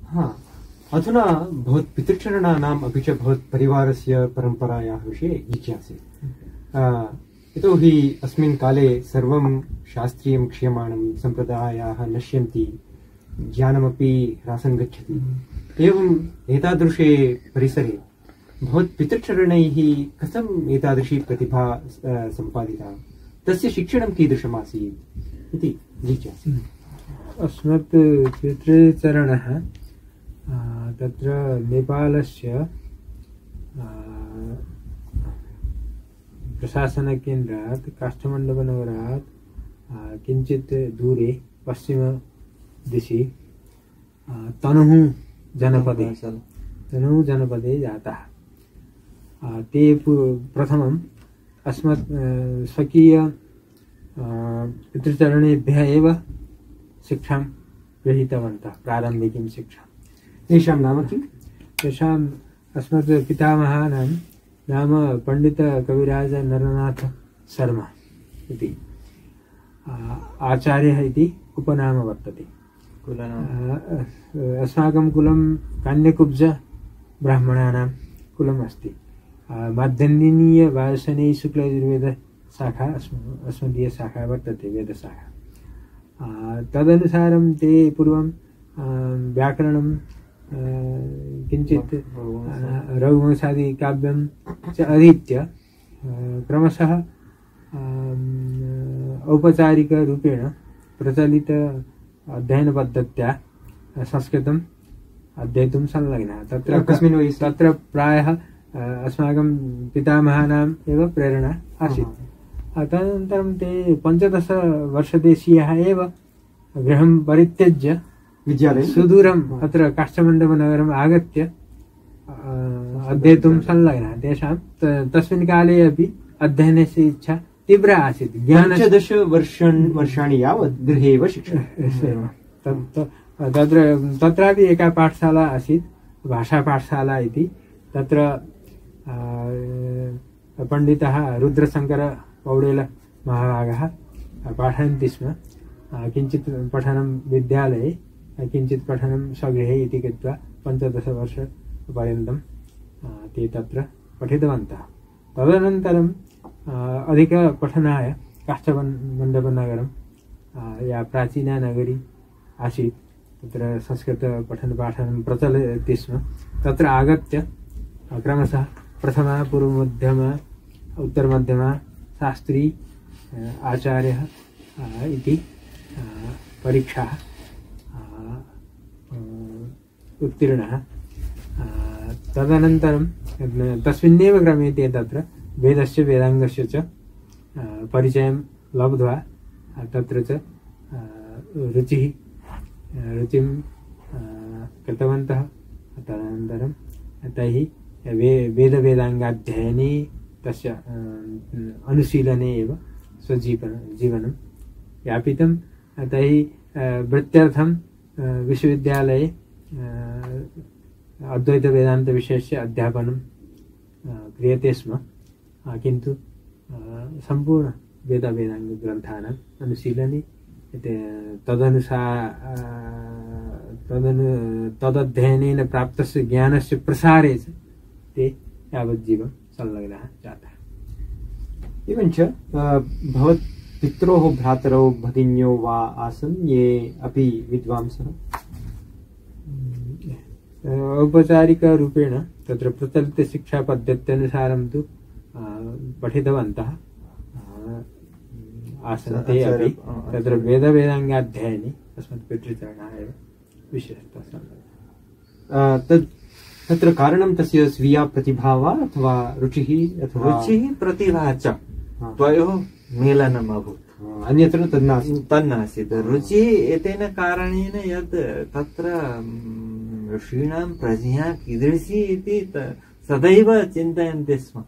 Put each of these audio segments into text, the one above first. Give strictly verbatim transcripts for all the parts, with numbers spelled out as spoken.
हाँ, अधुना भवत् पितृचरणानाम् अपि च भवत् परिवारस्य परम्परायाः विषये जिज्ञासे। यतोहि अस्मिन् काले सर्वं शास्त्रीयं क्रियमाणं, सम्प्रदायाः नश्यन्ति, ज्ञानमपि ह्रासं गच्छति। एवम् एतादृशे परिसरे भवत् पितृचरणैः कथम् एतादृशी प्रतिभा सम्पादिता, तस्य शिक्षणं कीदृशमासीत् इति जिज्ञासे। अस्मत् पितृचरणः तत्र नेपालस्य प्रशासनकेन्द्रात् काष्ठमण्डपनगरात् किञ्चित् दूरे पश्चिमदिशि तनहुँ जनपदे तनहुँ जनपदे जातः। ते प्रथमम् अस्मत् स्वकीय पितृचरणेभ्यः एव शिक्षां गृहीतवन्तः, प्रारम्भिकीं शिक्षां। तेषां नाम किम्? तेषाम् अस्मत् पितामहानां नाम पंडित कविराज नरनाथ शर्मा इति, आचार्यः इति उपनाम वर्तते। अस्माकं कुलं कान्यकुब्ज ब्राह्मणानां कुलम् अस्ति। माध्यन्दिनीय वायसनेय शुक्लयजुर्वेद शाखा अस्मदीय शाखा वर्तते, वेदशाखा। तदनुसारं ते पूर्वं व्याकरणं किञ्चित् रघुवंशादि काव्यं च अधीत्य क्रमशः औपचारिकरूपेण प्रचलित अध्ययनपद्धत्या संस्कृतम् अध्येतुं संलग्नः। तत्र कस्मिन् वयसि? तत्र प्रायः अस्माकं पितामहानाम् एव प्रेरणा आसीत्। तदनन्तरं ते पञ्चदशवर्षदेशीयाः एव गृहं परित्यज्य विद्यालये सुदूरम् अत्र काष्ठमण्डपनगरम् आगत्य अध्येतुं संलग्नः। तेषां तस्मिन् काले अपि अध्ययनस्य इच्छा तीव्रा आसीत्। पञ्चदश वर्षाणि यावत् गृहे एव शिक्षणं। तत्र तत्रापि एका पाठशाला आसीत्, भाषापाठशाला इति। तत्र पण्डितः रुद्रशङ्कर पौडेल महाभागः पाठयन्ति स्म। किञ्चित् पठनं विद्यालये, किञ्चित् पठनं स्वगृहे इति कृत्वा पञ्चदशवर्षपर्यन्तं ते तत्र पठितवन्तः। तदनन्तरम् अधिकपठनाय काष्ठमण्डपनगरं, या प्राचीना नगरी आसीत्, तत्र संस्कृतपठनपाठनं प्रचलति स्म। तत्र आगत्य क्रमशः प्रथमा, पूर्वमध्यमा, उत्तरमध्यमा, शास्त्री, आचार्यः इति परीक्षाः उत्तीर्णः। तदनन्तरं तस्मिन्नेव क्रमे ते तत्र वेदस्य वेदाङ्गस्य च परिचयं लब्ध्वा तत्र च रुचिः रुचिं कृतवन्तः। तदनन्तरं तैः वे वेदवेदाङ्गाध्ययने, तस्य अनुशीलने एव स्वजीवन जीवनं यापितं। तैः वृत्त्यर्थं विश्वविद्यालये अद्वैतवेदान्तविषयस्य अध्यापनं क्रियते स्म, किन्तु सम्पूर्ण वेदवेदाङ्गग्रन्थानाम् अनुशीलने तदनुसार तदनु तदध्ययनेन प्राप्तस्य ज्ञानस्य प्रसारे च ते यावज्जीवं संलग्नाः जाताः। एवञ्च भवत् पित्रोः भ्रातरौ भगिन्यौ वा आसन् ये अपि विद्वांसः? औपचारिकरूपेण तत्र प्रचलितशिक्षापद्धत्यनुसारं तु पठितवन्तः आसन् ते अपि। तत्र वेदवेदाङ्गाध्ययने अस्मत् पितृचरणाः एव विशेषतः संलग्नाः। तत् तत्र कारणं तस्य स्वीया प्रतिभा वा अथवा रुचिः अथवा रुचिः प्रतिभा च द्वयोः मेलनम् अभूत्। अन्यत्र तन्नासीत् तन्नासीत् रुचिः एतेन कारणेन यत् तत्र ऋषीणां प्रज्ञा कीदृशी इति सदैव चिन्तयन्ति स्म।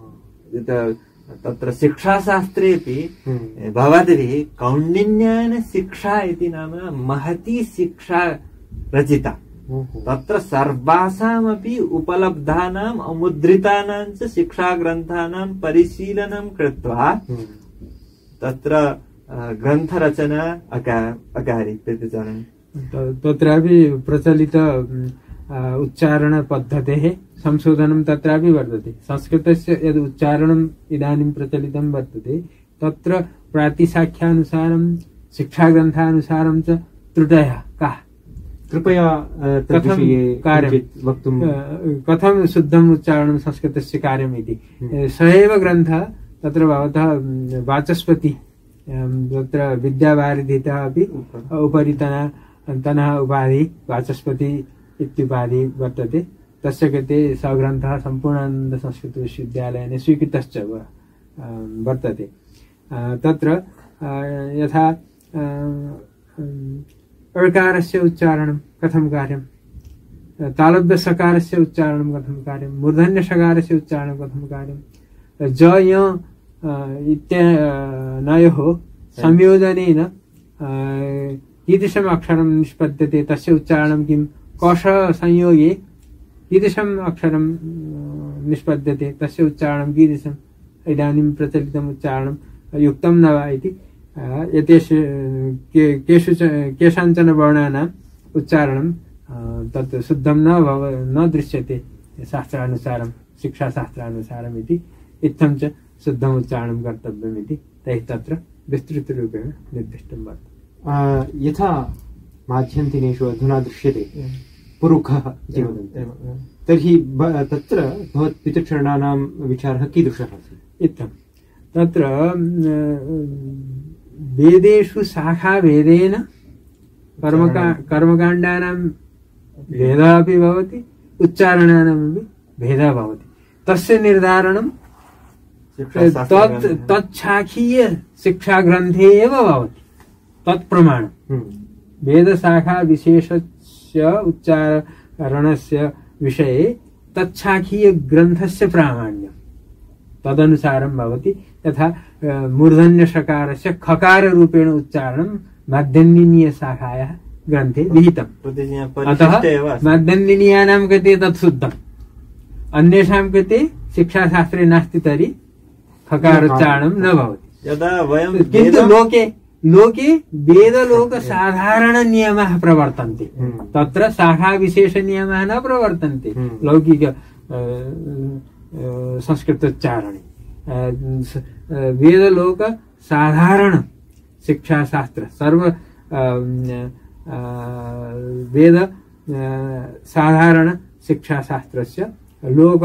तत्र शिक्षाशास्त्रेपि भवद्भिः कौण्डिन्येन शिक्षा इति नाम महती शिक्षा रचिता। तत्र सर्वासामपि उपलब्धानाम् अमुद्रितानां च शिक्षाग्रन्थानां परिशीलनं कृत्वा तत्र ग्रन्थरचना अकारि पितृचरण तत्रापि प्रचलित उच्चारणपद्धतेः संशोधनं तत्रापि वर्तते। संस्कृतस्य यद् उच्चारणम् इदानीं प्रचलितं वर्तते तत्र प्रातिशाख्यानुसारं शिक्षाग्रन्थानुसारं च त्रुटयः काः? कृपया तद्विषये किञ्चित् वक्तुं। कथं शुद्धम् उच्चारणं संस्कृतस्य कार्यम् इति स एव ग्रन्थः तत्र भवतः वाचस्पति तत्र विद्यावारिधितः अपि उपरितनः तनः उपाधि वाचस्पति इत्युपाधि वर्तते। तस्य कृते स ग्रन्थः सम्पूर्णानन्द संस्कृत विश्वविद्यालयेन स्वीकृतश्च वर्तते। तत्र यथा ऋकारस्य उच्चारणं कथं कार्यं, तालव्यसकारस्य उच्चारणं कथं कार्यं, मूर्धन्यषकारस्य उच्चारणं कथं कार्यं, ज य इत्यनयोः संयोजनेन कीदृशम् अक्षरं निष्पद्यते तस्य उच्चारणं किं, कोश संयोगे कीदृशम् अक्षरं निष्पद्यते तस्य उच्चारणं कीदृशम्, इदानीं प्रचलितम् उच्चारणं युक्तं न वा इति एतेषु केषु केषाञ्चन वर्णानाम् उच्चारणं तत् शुद्धं न भव न दृश्यते शास्त्रानुसारं शिक्षाशास्त्रानुसारम् इति इत्थं च शुद्धम् उच्चारणं कर्तव्यम् इति तैः तत्र विस्तृतरूपेण निर्दिष्टं वर्तते। यथा माध्यन्तिनेषु अधुना दृश्यते पुरुखः इति वदन्ति, तर्हि तत्र भवत्पितृचरणानां विचारः कीदृशः आसीत्? इत्थं तत्र वेदेषु शाखाभेदेन कर्मका कर्मकाण्डानां भेदः अपि भवति, उच्चारणानामपि भेदः भवति। तस्य निर्धारणं तत् तच्छाखीय शिक्षाग्रन्थे एव भवति। तत्प्रमाणं वेदशाखा विशेषस्य उच्चारणस्य विषये तच्छाखीय ग्रन्थस्य प्रामाण्यं तदनुसारं भवति। यथा मूर्धन्यषकारस्य खकाररूपेण उच्चारणं माध्यन्दिनीयशाखायाः ग्रन्थे विहितम्। अतः माध्यन्दिनीयानां कृते तत् शुद्धम्, अन्येषां कृते शिक्षाशास्त्रे नास्ति तर्हि खकारोच्चारणं न भवति। यदा वयं किन्तु लोके लोके वेदलोकसाधारणनियमाः प्रवर्तन्ते, तत्र शाखाविशेषनियमाः न प्रवर्तन्ते लौकिक संस्कृतोच्चारणे। वेदलोक साधारण शिक्षाशास्त्र सर्व वेद साधारण शिक्षाशास्त्रस्य लोक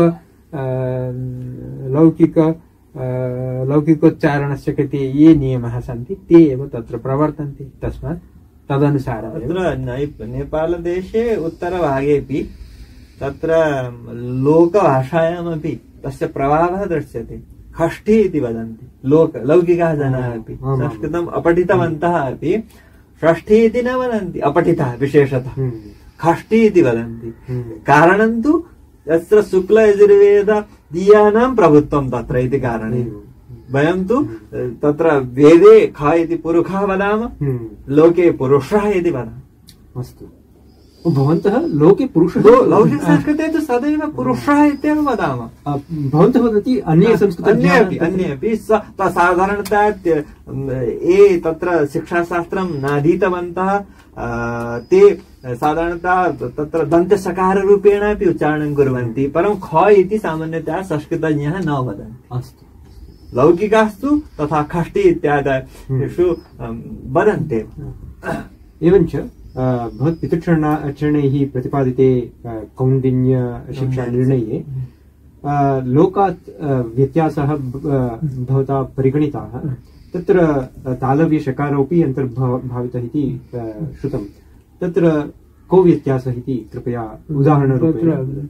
लौकिक लौकिकोच्चारणस्य कृते ये नियमाः सन्ति ते एव तत्र प्रवर्तन्ते। तस्मात् तदनुसारम् अत्र नेपालदेशे उत्तरभागेपि तत्र लोकभाषायामपि तस्य प्रभावः दृश्यते। खष्ठी इति वदन्ति लोक लौकिकाः जनाः अपि संस्कृतम् अपठितवन्तः अपि षष्ठी इति न वदन्ति, अपठितः विशेषतः खष्ठी इति वदन्ति। कारणं तु यत्र शुक्ल यजुर्वेदीयानां प्रभुत्वं तत्र इति कारणेन वयं तु तत्र वेदे ख इति पुरुषः वदामः, लोके पुरुषः इति वदामः। अस्तु, भवन्तः लोके पुरुषः लौकिकसंस्कृते तु सदैव पुरुषः इत्येव वदामः। भवन्तः वदन्ति अन्ये संस्कृते अन्ये अपि अन्ये अपि साधारणतया ये तत्र शिक्षाशास्त्रं नाधीतवन्तः ते साधारणतः तत्र दन्तसकाररूपेण अपि उच्चारणं कुर्वन्ति, परं ख इति सामान्यतया संस्कृतज्ञाः न वदन्ति। अस्तु, लौकिकास्तु तथा खष्टी इत्यादिषु वदन्ति। एवञ्च भवत्पितृचरणैः प्रतिपादिते कौण्डिन्य शिक्षानिर्णये लोकात् व्यत्यासः भवता परिगणिताः। तत्र तालव्यषकारोऽपि अन्तर्भावितः इति श्रुतं। तत्र को व्यत्यासः इति कृपया उदाहरणरूपेण।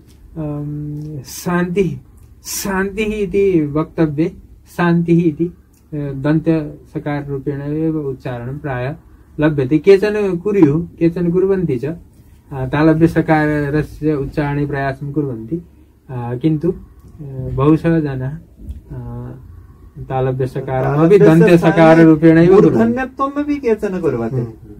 शान्तिः शान्तिः इति वक्तव्ये शान्तिः इति दन्तसकाररूपेण एव उच्चारणं प्रायः लभ्यते। केचन कुर्युः, केचन कुर्वन्ति च, तालव्यसकारस्य उच्चारणे प्रयासं कुर्वन्ति, किन्तु बहुशः जनाः तालव्यसकारमपि दन्तसकाररूपेणैव ऊर्धन्यत्वमपि केचन कुर्वन्ति।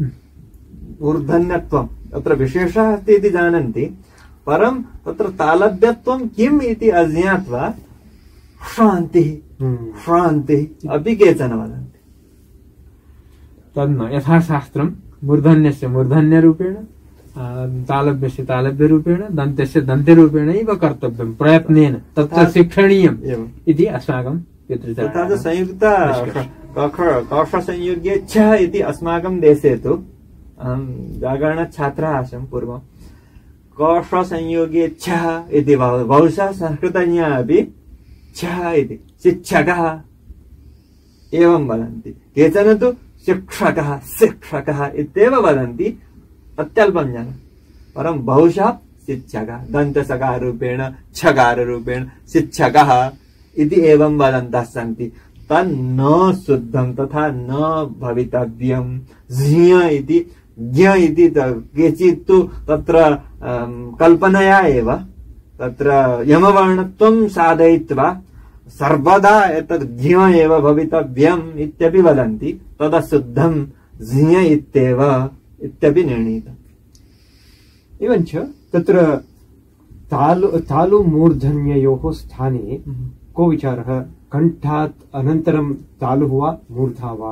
ऊर्धन्यत्वम् अत्र विशेषः अस्ति इति जानन्ति, परं तत्र तालव्यत्वं किम् इति अज्ञात्वा शान्तिः शान्तिः अपि केचन वदन्ति। तन्न यथा शास्त्रं मूर्धन्यस्य मूर्धन्यरूपेण तालव्यस्य तालव्यरूपेण दन्तस्य दन्त्यरूपेण एव कर्तव्यं प्रयत्नेन तत्र शिक्षणीयम् इति अस्माकं पितृचरणं। तथा च संयुक्त कौश संयोगे छ इति अस्माकं देशे तु अहं व्याकरणछात्रः आसम् पूर्वं। कौश संयोगे छ इति बहुशः संस्कृतज्ञाः अपि छ इति शिक्षकः एवं वदन्ति, केचन तु शिक्षकः शिक्षकः इत्येव वदन्ति, अत्यल्पं जनः, परं बहुशः शिक्षकः दन्तसकाररूपेण छकाररूपेण शिक्षकः इति एवं वदन्तः सन्ति। तन्न शुद्धं तथा न भवितव्यं। ज्ञ इति ज्ञ इति केचित् तु तत्र कल्पनया एव तत्र यमवर्णत्वं साधयित्वा सर्वदा एतद् ज्ञ एव भवितव्यम् इत्यपि वदन्ति, तदशुद्धं ज्ञ इत्येव इत्यपि निर्णीतम्। एवञ्च तत्र तालु तालु मूर्धन्ययोः स्थाने को विचारः, कण्ठात् अनन्तरं तालुः वा मूर्धा वा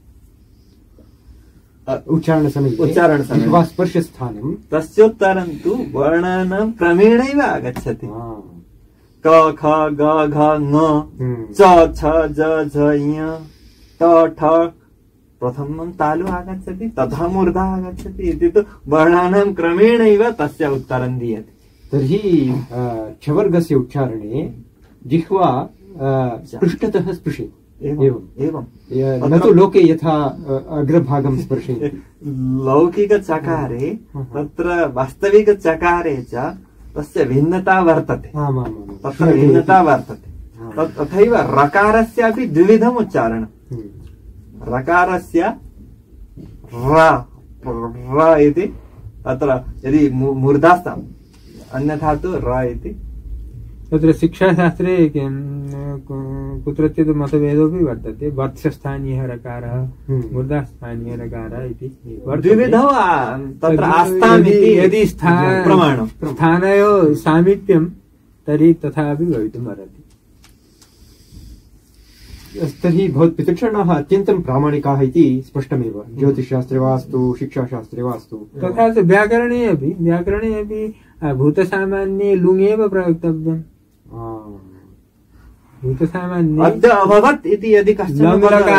उच्चारणसमये उच्चारणसमये वा स्पर्शस्थानं तस्योत्तरं तु वर्णानां क्रमेणैव आगच्छति। क ख ग घ ङ च छ ज झ ञ ट ठ प्रथमं तालु आगच्छति तथा मूर्धा आगच्छति इति तु वर्णानां क्रमेणैव तस्य उत्तरं दीयते। तर्हि छवर्गस्य उच्चारणे जिह्वा पृष्ठतः स्पृशेत् एवम् एवं न तु लोके यथा अग्रभागं स्पर्शयति। लौकिकचकारे तत्र वास्तविकचकारे च तस्य भिन्नता वर्तते, तत्र भिन्नता वर्तते। तथैव रकारस्यापि द्विविधम् उच्चारणम्। रकारस्य र र इति तत्र यदि मूर्धा स्यात्, अन्यथा तु र इति। तत्र शिक्षाशास्त्रे कुत्रचित् मतभेदोऽपि वर्तते, वत्सस्थानीयः रकारः मूर्धास्थानीयः रकारः इति द्विविधौ तत्र आस्ताम् इति यदि प्रमाणं स्थानयोः सामीप्यं तर्हि तथापि भवितुम् अर्हति। तर्हि भवत्पितृचरणाः अत्यन्तं प्रामाणिकाः इति स्पष्टमेव, ज्योतिषशास्त्रे वास्तु शिक्षाशास्त्रे वास्तु तथा च व्याकरणे अपि व्याकरणे अपि भूतसामान्ये लुङ् एव प्रयोक्तव्यम्। भूतसामान्ये अद्य अभवत् इति यदि कश्चन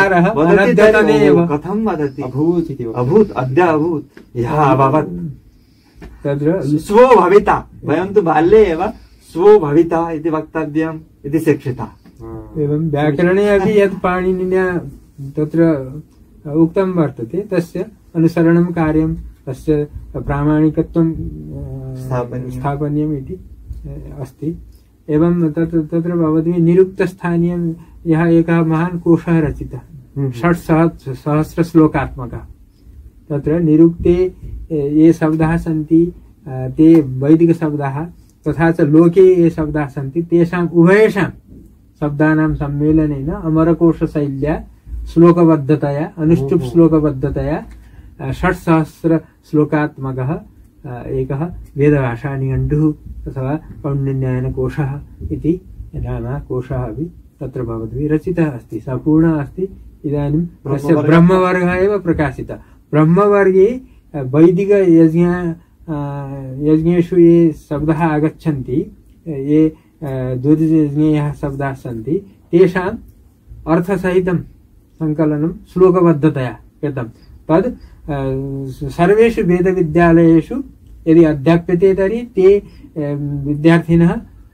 कथं वदति, अभूत् इति अभूत् अद्य अभूत् ह्यः अभवत् तत्र स्वो भविता। वयं तु बाल्ये एव स्वो भविता इति वक्तव्यम् इति शिक्षिता। एवं व्याकरणे अपि यत् पाणिनिना तत्र उक्तं वर्तते तस्य अनुसरणं कार्यं, तस्य प्रामाणिकत्वं स्थापनीयम् इति अस्ति। एवं तत्र तत्र भवद्भिः निरुक्तस्थानीयं यः एकः महान् कोशः रचितः षट् सहस्र श्लोकात्मकः। तत्र निरुक्ते ये शब्दाः सन्ति ते वैदिकशब्दाः, तथा च लोके ये शब्दाः सन्ति तेषाम् उभयेषां शब्दानां सम्मेलनेन अमरकोशशैल्या श्लोकबद्धतया अनुष्टुप् श्लोकबद्धतया षट्सहस्र श्लोकात्मकः एकः वेदभाषानिघण्टुः अथवा कौण्डिन्यायनकोशः इति नाम कोशः अपि तत्र भवद्भिः रचितः अस्ति, सम्पूर्णः अस्ति। इदानीं तस्य ब्रह्मवर्गः एव प्रकाशितः। ब्रह्मवर्गे वैदिकयज्ञ यज्ञेषु ये शब्दाः आगच्छन्ति, ये द्वितीयज्ञेयः शब्दाः सन्ति, तेषाम् अर्थसहितं सङ्कलनं श्लोकबद्धतया कृतं। तद् सर्वेषु वेदविद्यालयेषु यदि अध्याप्यते तर्हि ते विद्यार्थिनः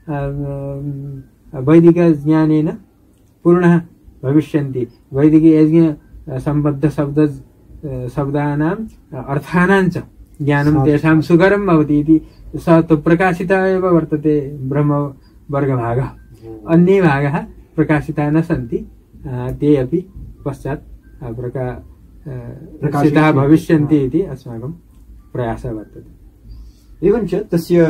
वैदिकज्ञानेन पूर्णः भविष्यन्ति। वैदिकयज्ञ सम्बद्ध शब्द शब्दानाम् अर्थानां च ज्ञानं तेषां सुकरं भवति इति सः तु प्रकाशितः एव वर्तते ब्रह्मवर्गभागः। अन्ये भागः प्रकाशिताः न सन्ति, ते अपि पश्चात् प्रका प्रकाशिताः भविष्यन्ति इति अस्माकं प्रयासः वर्तते। एवञ्च तस्य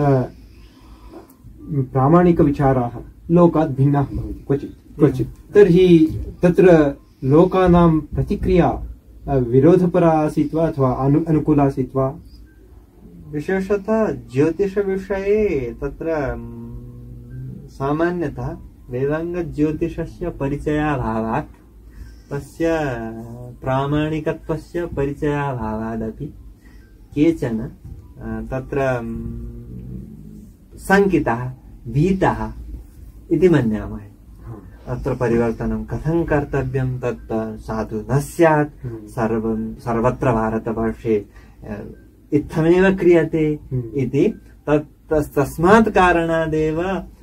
प्रामाणिकविचाराः लोकात् भिन्नाः भवन्ति क्वचित् क्वचित्। तर्हि तत्र लोकानां प्रतिक्रिया विरोधपरा आसीत् वा अथवा अनु अनुकूला आसीत् वा? विशेषतः ज्योतिषविषये तत्र सामान्यतः वेदाङ्गज्योतिषस्य परिचयाभावात् तस्य प्रामाणिकत्वस्य परिचयाभावादपि केचन तत्र शङ्किताः भीताः इति मन्यामहे। अत्र परिवर्तनं कथं कर्तव्यं तत् साधु न स्यात्, सर्वं सर्वत्र भारतवर्षे इत्थमेव क्रियते इति तत् तस्मात् कारणादेव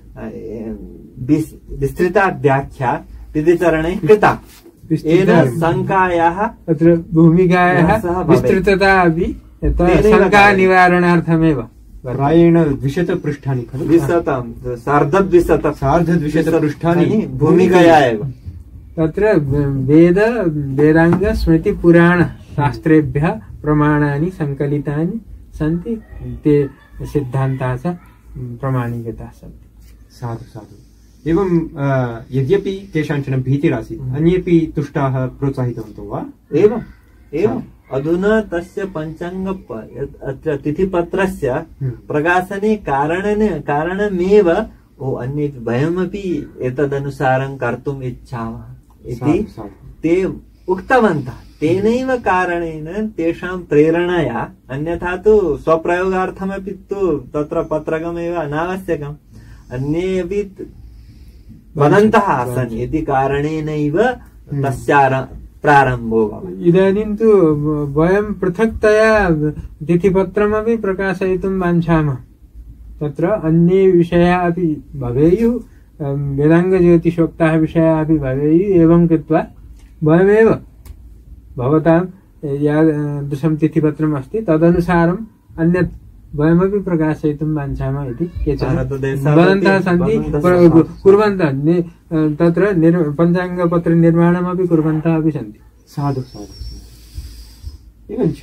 विस्तृता व्याख्या पितृचरणे कृता। येन शङ्कायाः अत्र भूमिकायाः विस्तृतता अपि शङ्का निवारणार्थमेव प्रायेण द्विशत पृष्ठानि खलु, द्विशतं सार्धद्विशत सार्धद्विशत पृष्ठानि भूमिकया एव। तत्र वेद वेदाङ्ग स्मृति पुराण शास्त्रेभ्यः प्रमाणानि सङ्कलितानि सन्ति, ते सिद्धान्ताः च प्रमाणिकताः सन्ति। साधु साधु। एवं यद्यपि केषाञ्चन भीतिरासीत्, अन्येपि तुष्टाः प्रोत्साहितवन्तो वा? एवम् एवम् अधुना तस्य पञ्चाङ्ग अत्र तिथिपत्रस्य प्रकाशने कारणेन कारणमेव ओ अन्ये वयमपि एतदनुसारं कर्तुम् इच्छामः इति ते उक्तवन्तः। तेनैव कारणेन तेषां प्रेरणया, अन्यथा तु स्वप्रयोगार्थमपि तु तत्र पत्रकमेव अनावश्यकम्, अन्ये अपि वदन्तः आसन् इति कारणेनैव तस्यार प्रारम्भो भवति। इदानीं तु वयं पृथक्तया तिथिपत्रमपि प्रकाशयितुं वाञ्छामः। तत्र अन्ये विषयाः अपि भवेयुः, वेदाङ्गज्योतिषोक्ताः विषयाः अपि भवेयुः। एवं कृत्वा वयमेव भवतां यादृशं तिथिपत्रम् अस्ति तदनुसारम् अन्यत् वयमपि प्रकाशयितुं वाञ्छामः इति केचन वदन्तः सन्ति, कुर्वन्तः तत्र पञ्चाङ्गपत्र निर्माणमपि कुर्वन्तः अपि सन्ति। साधु साधु। एवञ्च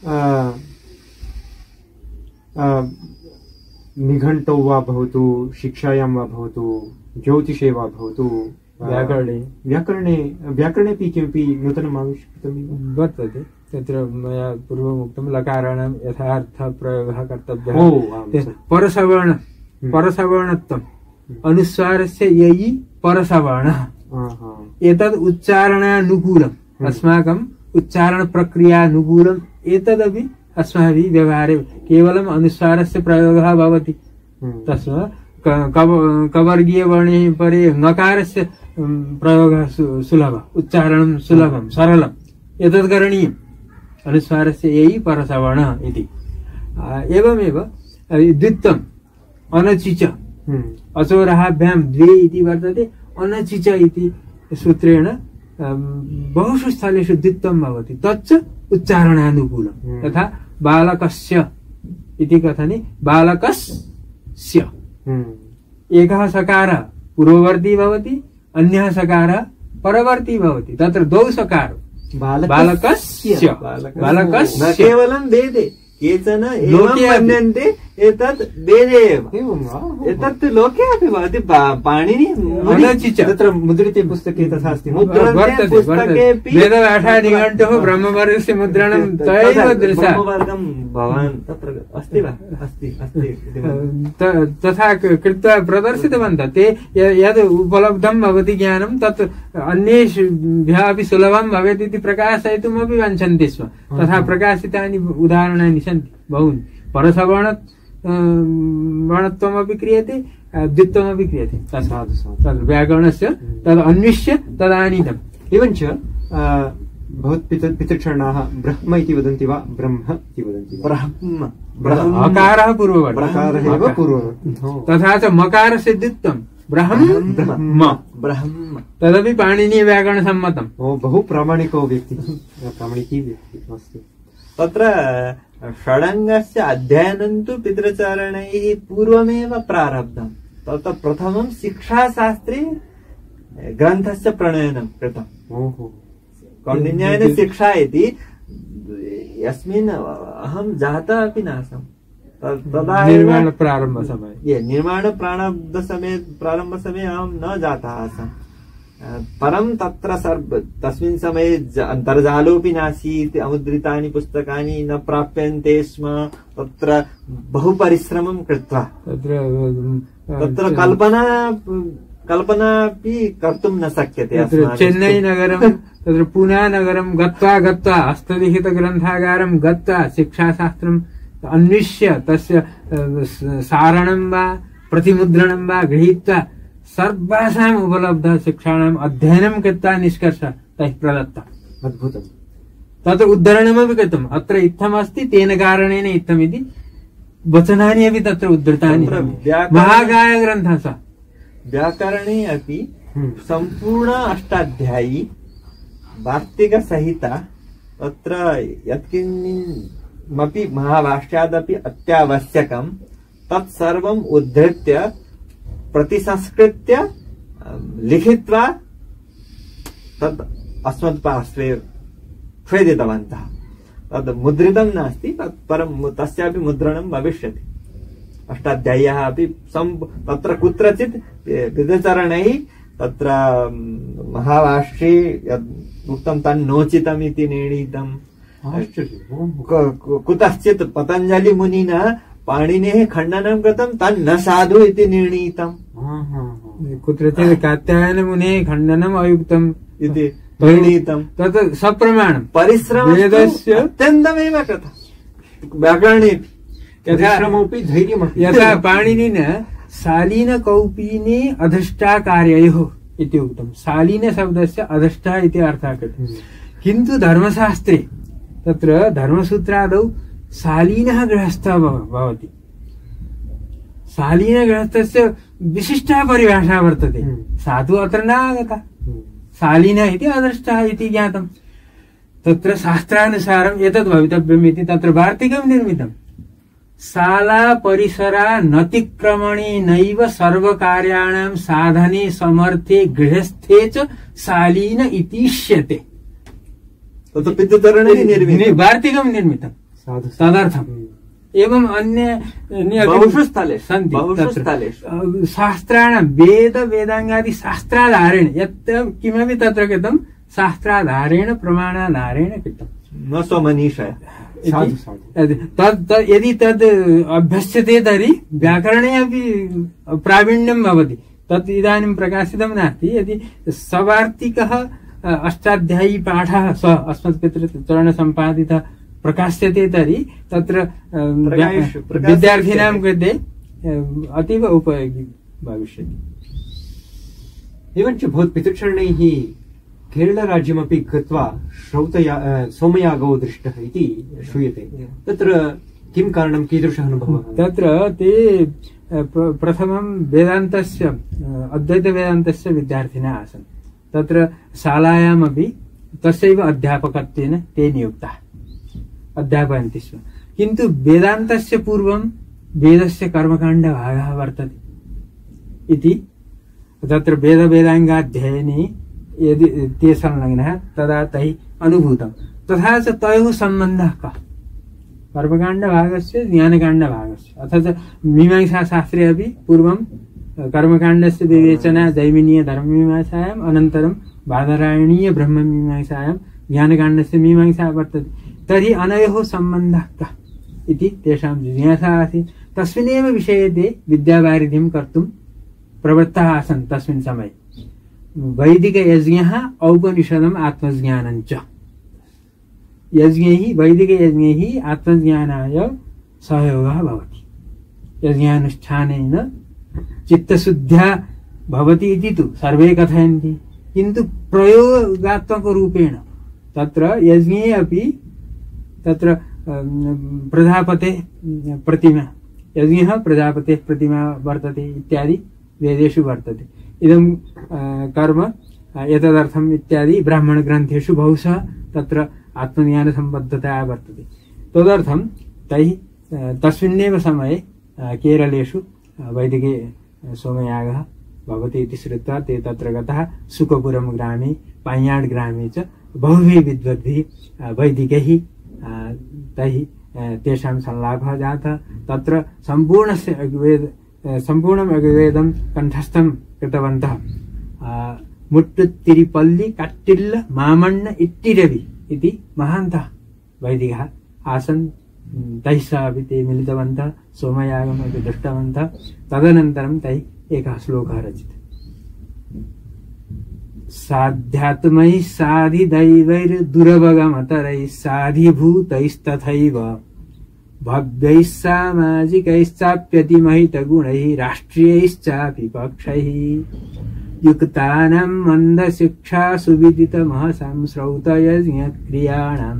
निघण्टौ वा भवतु, शिक्षायां वा भवतु, ज्योतिषे वा भवतु, व्याकरणे व्याकरणे व्याकरणेपि किमपि नूतनम् आविष्कृतं वर्तते। तत्र मया पूर्वमुक्तं लकाराणां यथार्थप्रयोगः कर्तव्यः। परसवर्ण परसवर्णत्वम् अनुस्वारस्य ययि परसवर्णः, एतद् उच्चारणानुकूलम्, अस्माकम् उच्चारणप्रक्रियानुकूलम् एतदपि अस्माभिः व्यवहारे केवलम् अनुस्वारस्य प्रयोगः भवति। तस्मात् कवर्गीय वर्णे परे ङकारस्य प्रयोगः सुलभः, उच्चारणं सुलभं सरलम्, एतद् करणीयम्। अनुस्वारस्य ययि परसवर्णः इति। एवमेव द्वित्वम् अनचिच, अचोरहाभ्यां द्वे इति वर्तते। अनचिच इति सूत्रेण बहुषु स्थलेषु द्वित्वं भवति, तच्च उच्चारणानुकूलम्। तथा बालकस्य इति कथने बालकस्य एकः सकारः पूर्ववर्ती भवति, अन्यः सकारः परवर्ती भवति। तत्र द्वौ सकारौ बालकस्य बालकस्य न केवलं वेदे, केचन एवं मन्यन्ते एतत् वेदे एव, एतत् लोके अपि भवति। पाणिनि तत्र मुद्रिते पुस्तके तथा अस्ति। वेदभाषानिघण्टुः ब्रह्मवर्गस्य मुद्रणं तथैव ब्रह्मवर्गं भवान् तत्र अस्ति वा? अस्ति अस्ति तथा कृत्वा प्रदर्शितवन्तः। ते यद् उपलब्धं भवति ज्ञानं तत् अन्येभ्यः अपि सुलभं भवेत् इति प्रकाशयितुमपि वाञ्छन्ति स्म। तथा प्रकाशितानि उदाहरणानि सन्ति बहूनि। परसवर्ण वर्णत्वमपि क्रियते, द्वित्वमपि क्रियते। तद् व्याकरणस्य तद् अन्विष्य तदानीतम्। एवञ्च भवत्पितृक्षणाः ब्रह्म इति वदन्ति वा ब्रह्म इति वदन्ति? ब्रह्म अकारः पूर्ववर्ती, तथा च मकारस्य द्वित्वं ब्रह्म ब्रह्म ब्रह्म, तदपि पाणिनीयव्याकरणसम्मतम्। ओ बहु प्रामाणिको व्यक्तिः, प्रामाणिकी व्यक्तिः अस्ति। तत्र षडङ्गस्य अध्ययनं तु पितृचरणैः पूर्वमेव प्रारब्धम्। तत्र प्रथमं शिक्षाशास्त्रे ग्रन्थस्य प्रणयनं कृतम्। कौण्डिन्येन शिक्षा इति, यस्मिन् अहं जातः अपि नासम्। तदा निर्माण प्रारम्भसमये निर्माण प्रारब्धसमये प्रारम्भसमये अहं न जातः आसम्। परं तत्र सर्व तस्मिन् समये अन्तर्जालोऽपि नासीत्, अमुद्रितानि पुस्तकानि न प्राप्यन्ते स्म। तत्र बहु परिश्रमं कृत्वा तत्र कल्पना कल्पनापि कर्तुं न शक्यते। तत्र चेन्नै नगरं तत्र पुना नगरं गत्वा गत्वा हस्तलिखितग्रन्थागारं गत्वा शिक्षाशास्त्रम् अन्विष्य तस्य सारणं वा प्रतिमुद्रणं वा गृहीत्वा सर्वासाम् उपलब्ध शिक्षाणाम् अध्ययनं कृत्वा निष्कर्ष तैः प्रदत्तम्। अद्भुतम्। तत्र उद्धरणमपि कृतम्। अत्र इत्थमस्ति तेन कारणेन इत्थमिति वचनानि अपि तत्र उद्धृतानि। महाकायग्रन्थः सः। व्याकरणे अपि सम्पूर्ण अष्टाध्यायी वार्तिकसहिता तत्र यत्किमपि महाभाष्यादपि अत्यावश्यकं तत्सर्वम् उद्धृत्य प्रतिसंस्कृत्य लिखित्वा तत् अस्मत्पार्श्वे स्वेदितवन्तः। तद् मुद्रितं नास्ति, तत् परं तस्यापि मुद्रणं भविष्यति। अष्टाध्याय्याः अपि तत्र कुत्रचित् विदचरणैः तत्र महाभाष्ये यद् उक्तं तन्नोचितम् इति निर्णीतम्। कुतश्चित् पतञ्जलिमुनिना पाणिनेः खण्डनं कृतं तन्न साधु इति निर्णीतम्। कुत्रचित् कात्यायनमुनेः खण्डनम् अयुक्तम् इति निर्णीतम्। तत् सप्रमाणं परिश्रमस्य अत्यन्तमेव कृतम् व्याकरणे। परिश्रमोऽपि धैर्यमपि। यथा पाणिनिना शालीन कौपीने अधष्टा कार्ययोः इति उक्तं। शालीन शब्दस्य अधष्टा इति अर्थः कृतः। किन्तु धर्मशास्त्रे तत्र धर्मसूत्रादौ शालीनः गृहस्थः भवति। शालीन गृहस्थस्य विशिष्टा परिभाषा वर्तते, सा तु अत्र न आगता। शालीन इति अधष्टः इति ज्ञातम्। तत्र शास्त्रानुसारम् एतद् भवितव्यम् इति तत्र वार्तिकं निर्मितम्। शाला परिसरा नतिक्रमणे नैव सर्वकार्याणां साधने समर्थे गृहस्थे च शालीन इतिष्यते। तत् पितृतरणे निर्मितं वार्तिकं निर्मितं तदर्थम्। एवं अन्य बहुषु स्थलेषु सन्ति। बहुषु स्थलेषु शास्त्राणां वेद वेदाङ्गादि शास्त्राधारेण यत् किमपि तत्र कृतं शास्त्राधारेण प्रमाणाधारेण कृतं, न स्वमनीषया। तद् यदि तद् अभ्यस्यते तर्हि व्याकरणे अपि प्रावीण्यं भवति। तत् इदानीं प्रकाशितं नास्ति। यदि सवार्तिकः अष्टाध्यायी पाठः स अस्मत्पितृचरणसम्पादितः प्रकाश्यते तर्हि तत्र विद्यार्थिनां कृते अतीव उपयोगी भविष्यति। एवञ्च भवत्पितृचरणैः केरळराज्यमपि गत्वा श्रौतया सोमयागौ दृष्टः इति श्रूयते। तत्र किं कारणं, कीदृशः अनुभवः? तत्र ते प्रथमं वेदान्तस्य अद्वैतवेदान्तस्य विद्यार्थिनः आसन्। तत्र शालायामपि तस्यैव अध्यापकत्वेन ते नियुक्ताः, अध्यापयन्ति स्म। किन्तु वेदान्तस्य पूर्वं वेदस्य कर्मकाण्डभागः वर्तते इति तत्र वेदवेदाङ्गाध्ययने यदि ते संलग्नः तदा तैः अनुभूतं। तथा च तयोः सम्बन्धः कः, कर्मकाण्डभागस्य ज्ञानकाण्डभागस्य। अथ च मीमांसाशास्त्रे अपि पूर्वं कर्मकाण्डस्य विवेचना दैमिनीय धर्ममीमांसायाम्, अनन्तरं बादरायणीय ब्रह्ममीमांसायां ज्ञानकाण्डस्य मीमांसा वर्तते। तर्हि अनयोः सम्बन्धः कः इति तेषां जिज्ञासा आसीत्। तस्मिन्नेव विषये ते विद्यावारिधिं कर्तुं प्रवृत्ताः आसन् तस्मिन् समये। वैदिकयज्ञः औपनिषदम् आत्मज्ञानञ्च। यज्ञैः वैदिकयज्ञैः आत्मज्ञानाय सहयोगः भवति। यज्ञानुष्ठानेन चित्तशुद्ध्या भवति इति तु सर्वे कथयन्ति, किन्तु प्रयोगात्मकरूपेण तत्र यज्ञे अपि तत्र प्रजापतेः प्रतिमा, यज्ञः प्रजापतेः प्रतिमा वर्तते इत्यादि वेदेषु वर्तते। इदं कर्म एतदर्थम् इत्यादि ब्राह्मणग्रन्थेषु बहुशः तत्र आत्मज्ञानसम्बद्धता वर्तते। तदर्थं तैः तस्मिन्नेव समये केरलेषु वैदिके सोमयागः भवति इति श्रुत्वा ते तत्र गतः। सुकपुरं ग्रामे, पाय्याड् ग्रामे च बहुभिः विद्वद्भिः वैदिकैः तैः तेषां संलाभः जातः। तत्र सम्पूर्णस्य अग्वेद सम्पूर्णम् अग्वेदं कण्ठस्थं कृतवन्तः। मुट्टुत्तिरिपल्लि कट्टिल्ल मामण्ण इट्टिरवि इति महान्तः वैदिकः आसन्। तैः सह अपि ते मिलितवन्तः, सोमयागमपि दृष्टवन्तः। तदनन्तरं तैः एकः श्लोकः रचितः। साध्यात्मैः साधिदैवैर्दुरवगमतरैः साधिभूतैस्तथैव भव्यैः सामाजिकैश्चाप्यतिमहितगुणैः राष्ट्रियैश्चापि पक्षैः युक्तानां मन्दशिक्षा सुविदितमहसंस्रौतयज्ञक्रियाणां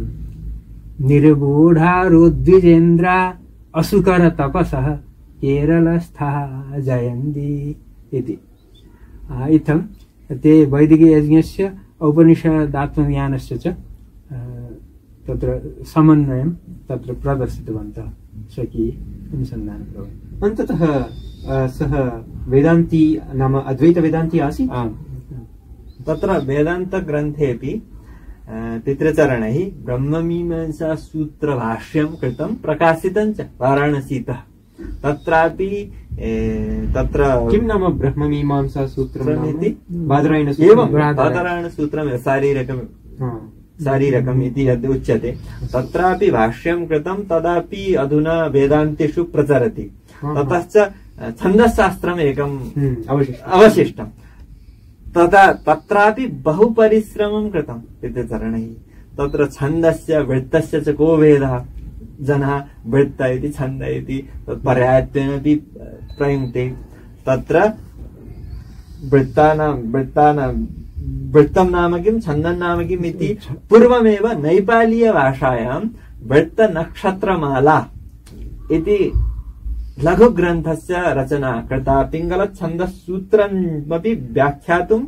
निर्मूढारोद्विजेन्द्रा असुकर तपसः केरलस्थः जयन्ति इति। इत्थं ते वैदिकयज्ञस्य औपनिषदात्मज्ञानस्य च तत्र समन्वयं तत्र प्रदर्शितवन्तः स्वकीय अनुसन्धानप्रवृत्ति। अन्ततः सः वेदान्ती नाम अद्वैतवेदान्ती आसीत्। तत्र वेदान्तग्रन्थेऽपि पितृचरणैः ब्रह्ममीमांसासूत्रभाष्यं कृतं प्रकाशितं च वाराणसीतः। तत्रापि तत्र किं नाम ब्रह्ममीमांसासूत्रम् इति? बादरायणसूत्रम्। एवं बादरायणसूत्रं शारीरकं शारीरकम् इति यद् उच्यते तत्रापि भाष्यं कृतं, तदापि अधुना वेदान्तेषु प्रचरति। ततश्च छन्दशास्त्रम् एकम् अवशिष्टम्। तदा तत्रापि बहु परिश्रमं कृतं पितृचरणैः। तत्र छन्दस्य वृत्तस्य च को भेदः, जनाः वृत्त इति छन्द इति पर्यायत्वेनापि प्रयुङ्क्ते। तत्र वृत्तानां वृत्तानां वृत्तं नाम किं, छन्दं नाम किम् इति पूर्वमेव नैपालीयभाषायां वृत्तनक्षत्रमाला इति लघुग्रन्थस्य रचना कृता। पिङ्गलछन्दसूत्रमपि व्याख्यातुं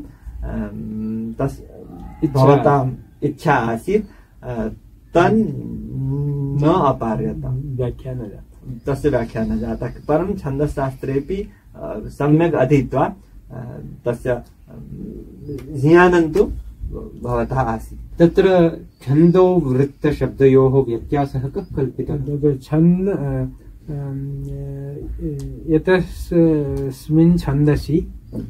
भवताम् इच्छा आसीत्, तन् न अपार्यत, व्याख्या न जाता, तस्य व्याख्या न जाता। परं छन्दशास्त्रेऽपि सम्यक् अधीत्वा तस्य ज्ञानं तु भवतः आसीत्। तत्र छन्दो वृत्तशब्दयोः व्यत्यासः कः कल्पितः? छन्द एतस्मिन् छन्दसि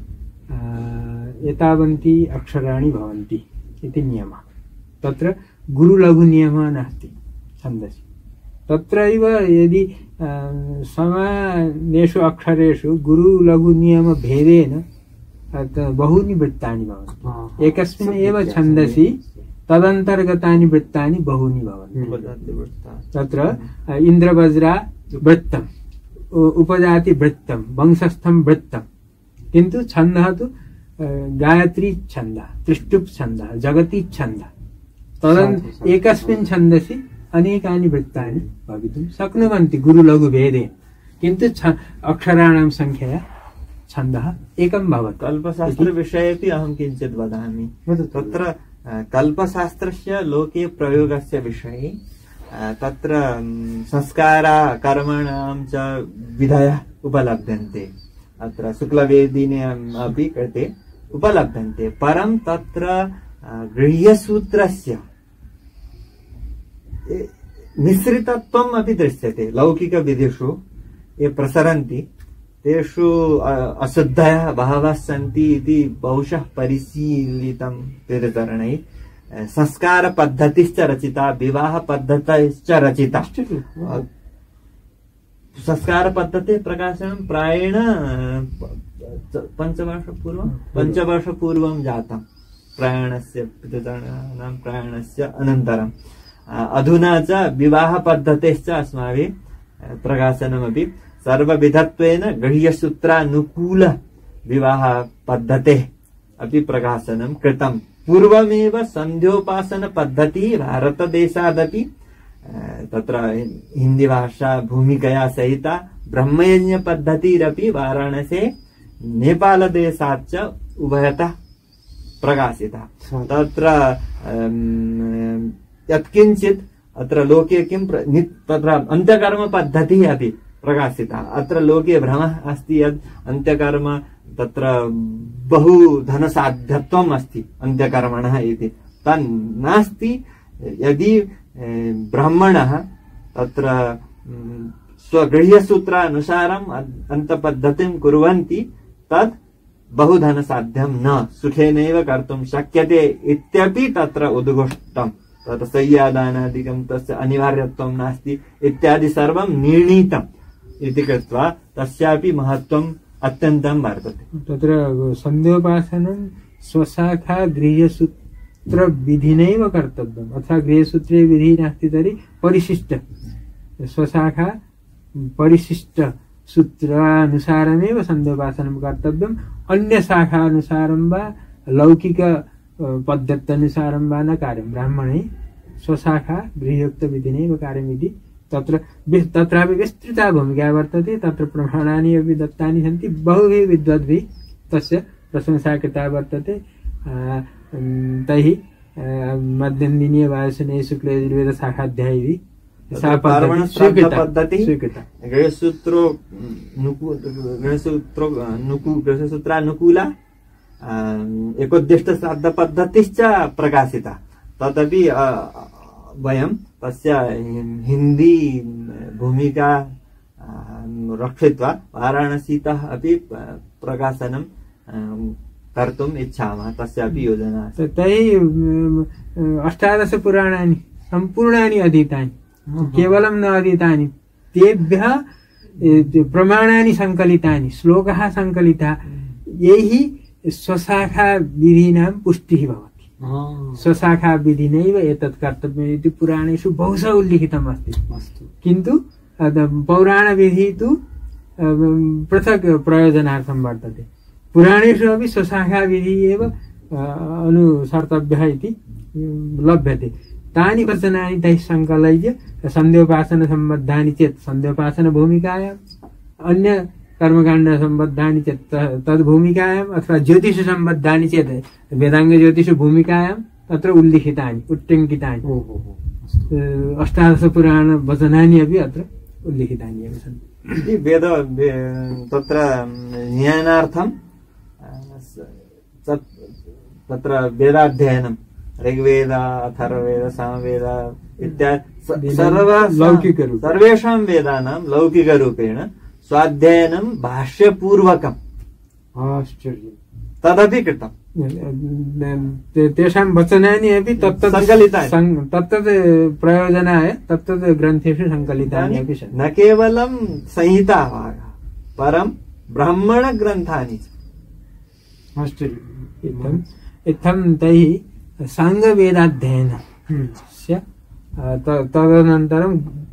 एतावन्ति अक्षराणि भवन्ति इति नियमः। तत्र गुरुलघुनियमः नास्ति छन्दसि। तत्रैव यदि समानेषु अक्षरेषु गुरुलघुनियमभेदेन बहूनि वृत्तानि भवन्ति। एकस्मिन् एव छन्दसि तदन्तर्गतानि वृत्तानि बहूनि भवन्ति। तत्र इन्द्रवज्रा वृत्तम्, उपजाति वृत्तं, वंशस्थं वृत्तं, किन्तु छन्दः तु गायत्री छन्दः, त्रिष्टुप् छन्दः, जगति छन्दः। तदन् एकस्मिन् छन्दसि अनेकानि वृत्तानि भवितुं शक्नुवन्ति गुरुलघुभेदेन, किन्तु अक्षराणां संख्यया छन्दः एकं भवति। कल्पशास्त्रविषयेपि अहं किञ्चित् वदामि। तत्र कल्पशास्त्रस्य लोके प्रयोगस्य विषये तत्र संस्कारा कर्मणां च विधयः उपलभ्यन्ते। अत्र शुक्लवेदिने अपि कृते उपलभ्यन्ते। परं तत्र गृह्यसूत्रस्य मिश्रितत्वम् अपि दृश्यते। लौकिकविधिषु ये प्रसरन्ति तेषु अशुद्धयः बहवः सन्ति इति बहुशः परिशीलितं पितृचरणैः। संस्कारपद्धतिश्च रचिता, विवाहपद्धतिश्च रचिता। संस्कारपद्धतेः प्रकाशनं प्रायेण पञ्चवर्षपूर्वं पञ्चवर्षपूर्वं जातं, प्रयाणस्य पितृचरणानां प्रयाणस्य अनन्तरम्। अधुना च विवाहपद्धतेश्च अस्माभिः प्रकाशनमपि सर्वविधत्वेन गृह्यसूत्रानुकूल विवाहपद्धतेः अपि प्रकाशनं कृतं। पूर्वमेव सन्ध्योपासनपद्धतिः भारतदेशादपि तत्र हिन्दीभाषा भूमिकया सहिता ब्रह्मयज्ञपद्धतिरपि वाराणसी नेपालदेशात् च उभयतः प्रकाशिता। तत्र यत्किञ्चित् अत्र लोके किं तत्र अन्त्यकर्मपद्धतिः अपि प्रकाशिता। अत्र लोके भ्रमः अस्ति यत् अन्त्यकर्म तत्र बहु धनसाध्यत्वम् अस्ति अन्त्यकर्मणः इति। तन्नास्ति। यदि ब्राह्मणः तत्र स्वगृह्यसूत्रानुसारम् अन्तपद्धतिं कुर्वन्ति तत् बहु धनसाध्यं न, सुखेनैव कर्तुं शक्यते इत्यपि तत्र उद्घोषितम्। तत्र शय्यादानादिकं तस्य अनिवार्यत्वं नास्ति इत्यादि सर्वं निर्णीतम् इति कृत्वा तस्यापि महत्त्वम् अत्यन्तं वर्तते। तत्र सन्ध्योपासनं स्वशाखा गृह्यसूत्र विधिनैव कर्तव्यम् अथवा गृह्यसूत्रे विधि नास्ति तर्हि परिशिष्ट स्वशाखा परिशिष्ट सूत्रानुसारमेव सन्ध्योपासनं कर्तव्यम् अन्य शाखानुसारं वा लौकिक पद्धत्यनुसारं वा न कार्यं ब्राह्मणे स्वशाखा गृहयुक्त विधिनैव कार्यमिति तत्र तत्रापि विस्तृता भूमिका वर्तते तत्र प्रमाणानि अपि दत्तानि सन्ति बहुभिः विद्वद्भिः तस्य प्रशंसा कृता वर्तते तैः मध्यन्दिनीय वायुसने शुक्लयजुर्वेद शाखाध्यायिभिः सा पद्धति स्वीकृता गृहसूत्रो गृहसूत्रो गृहसूत्रानुकूला एकोद्दिष्ट श्राद्ध पद्धतिश्च प्रकाशिता तदपि वयं तस्य हिन्दी भूमिका रक्षित्वा वाराणसीतः अपि प्रकाशनं कर्तुम् इच्छामः तस्यापि योजना अस्ति। तैः अष्टादश पुराणानि सम्पूर्णानि अधीतानि केवलं न अधीतानि तेभ्यः प्रमाणानि सङ्कलितानि श्लोकाः सङ्कलिताः यैः स्वशाखा विधीनां पुष्टिः भवति स्वशाखा विधिनैव एतत् कर्तव्यम् इति पुराणेषु बहुशः उल्लिखितम् अस्ति किन्तु पौराणविधिः तु पृथक् प्रयोजनार्थं वर्तते पुराणेषु अपि स्वशाखा विधिः एव अनुसर्तव्यः इति लभ्यते तानि वचनानि तैः सङ्कलय्य सन्ध्योपासन सम्बद्धानि चेत् सन्ध्योपासन भूमिकायाम् अन्य कर्मकाण्ड सम्बद्धानि चेत् तद्भूमिकायाम् अथवा ज्योतिष सम्बद्धानि चेत् वेदाङ्ग ज्योतिष भूमिकायाम् तत्र उल्लिखितानि उट्टङ्कितानि अष्टादश पुराण वचनानि अपि अत्र उल्लिखितानि एव सन्ति। वेद तत्र ज्ञानार्थं तत्र वेदाध्ययनं ऋग्वेद अथर्ववेद सामवेद इत्यादि लौकिक सर्वेषां वेदानां लौकिकरूपेण स्वाध्ययनं भाष्यपूर्वकम् आश्चर्यं तदपि कृतम् तेषां वचनानि अपि तत्तत् सङ्कलितानि तत्तत् प्रयोजनाय तत्तत् ग्रन्थेषु सङ्कलितानि अपि सन्ति न केवलं संहिताभागः परं ब्राह्मणग्रन्थानि च। आश्चर्यम् इत्थं तैः साङ्गवेदाध्ययनस्य तदनन्तरं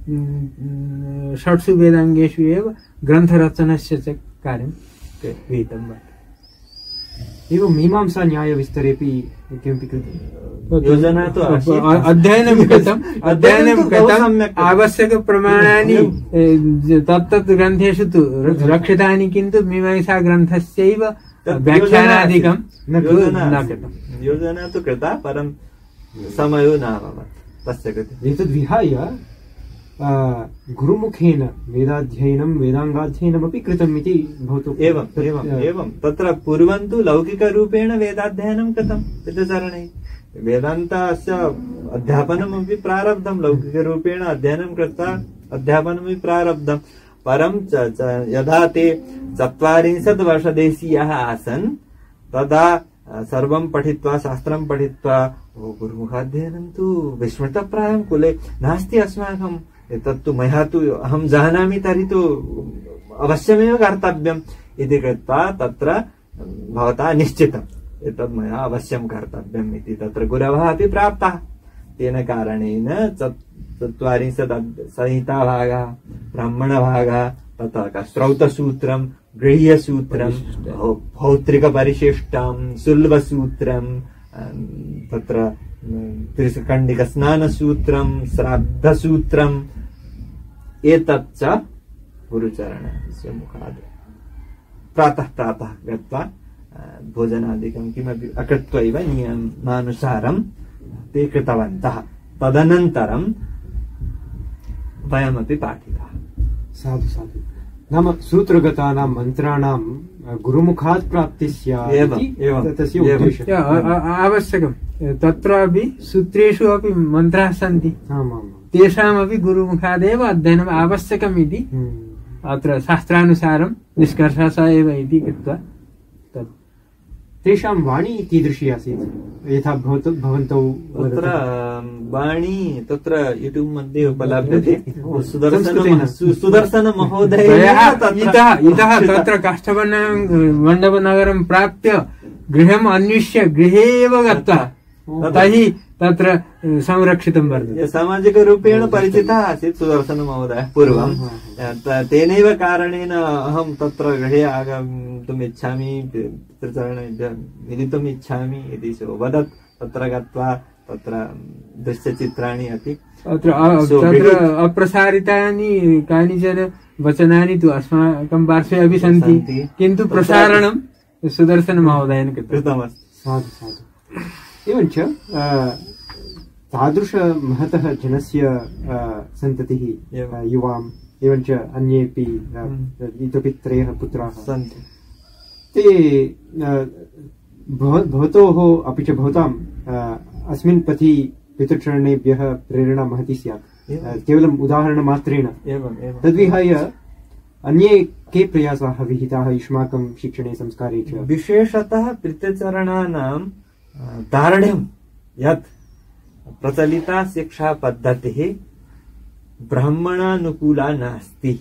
षट्सु वेदाङ्गेषु एव ग्रन्थरचनस्य च कार्यं विहितं वर्तते। एवं मीमांसा न्यायविस्तरेपि किमपि कृतं योजना तु अध्ययनं कृतम् अध्ययनं कृतम् आवश्यकप्रमाणानि तत्तत् ग्रन्थेषु तु रक्षितानि किन्तु मीमांसा ग्रन्थस्यैव व्याख्यानादिकं न कृतम्। योजना तु कृता परं समयो न अभवत् तस्य कृते। एतद्विहाय गुरुमुखेन वेदाध्ययनं वेदाङ्गाध्ययनमपि कृतम् इति भवतु। एवम् एवम् एवं तत्र पूर्वं तु लौकिकरूपेण वेदाध्ययनं कृतं पितृचरणैः वेदान्तस्य अध्यापनमपि प्रारब्धं लौकिकरूपेण अध्ययनं कृत्वा अध्यापनमपि प्रारब्धं परं यदा ते चत्वारिंशत् वर्षदेशीयाः आसन् तदा सर्वं पठित्वा शास्त्रं पठित्वा गुरुमुखाध्ययनं तु विस्मृतप्रायं कुले नास्ति अस्माकम् एतत्तु मया तु अहं जानामि तर्हि तु अवश्यमेव कर्तव्यम् इति कृत्वा तत्र भवता निश्चितम् एतत् मया अवश्यं कर्तव्यम् इति तत्र गुरवः अपि प्राप्ताः तेन कारणेन चत्वारिंशत् संहिताभागः ब्राह्मणभागः तथा श्रौतसूत्रं गृह्यसूत्रं भौत्रिकपरिशिष्टं सुल्बसूत्रं तत्र त्रिकण्डिकस्नानसूत्रं श्राद्धसूत्रम् एतच्च गुरुचरणस्य मुखात् प्रातः प्रातः गत्वा भोजनादिकं किमपि अकृत्वैव नियमानुसारं ते कृतवन्तः। तदनन्तरं वयमपि पाठिताः। साधु साधु नाम सूत्रगतानां मन्त्राणां गुरुमुखात् प्राप्तिः स्यात् तस्य उद्देशः आवश्यकं। तत्रापि सूत्रेषु अपि मन्त्राः सन्ति तेषामपि गुरुमुखादेव अध्ययनम् आवश्यकम् इति अत्र शास्त्रानुसारं निष्कर्षः स एव इति कृत्वा तेषां वाणी कीदृशी आसीत् यथा भवतौ भवन्तौ तत्र वाणी तत्र यूट्यूब् मध्ये उपलभ्यते सुदर्शन सुदर्शन महोदयः इतः इतः तत्र काष्ठमण्डपनगरं प्राप्य गृहम् अन्विष्य गृहे एव गत्वा तैः तत्र संरक्षितं वर्तते। सामाजिकरूपेण परिचितः आसीत् सुदर्शनमहोदयः पूर्वं। तेनैव कारणेन अहं तत्र गृहे आगन्तुम् इच्छामि, पितृचरणेभ्यः मिलितुम् इच्छामि इति सो वदत्। तत्र गत्वा तत्र दृश्यचित्राणि अपि अत्र तत्र अप्रसारितानि कानिचन वचनानि तु अस्माकं पार्श्वे अपि सन्ति, किन्तु प्रसारणं सुदर्शनमहोदयेन कृतमस्ति। साधु साधु। एवञ्च तादृश महतः जनस्य सन्ततिः युवाम् एवञ्च अन्येपि इतोपि त्रयः पुत्राः सन्ति। ते भवतोः अपि च भवताम् अस्मिन् पथि पितृचरणेभ्यः प्रेरणा महती स्यात्। केवलम् उदाहरणमात्रेण तद्विहाय अन्ये के प्रयासाः विहिताः युष्माकं शिक्षणे संस्कारे च? विशेषतः पितृचरणानां दार्ढ्यं यत् प्रचलिता शिक्षा पद्धतिः ब्राह्मणानुकूला नास्ति।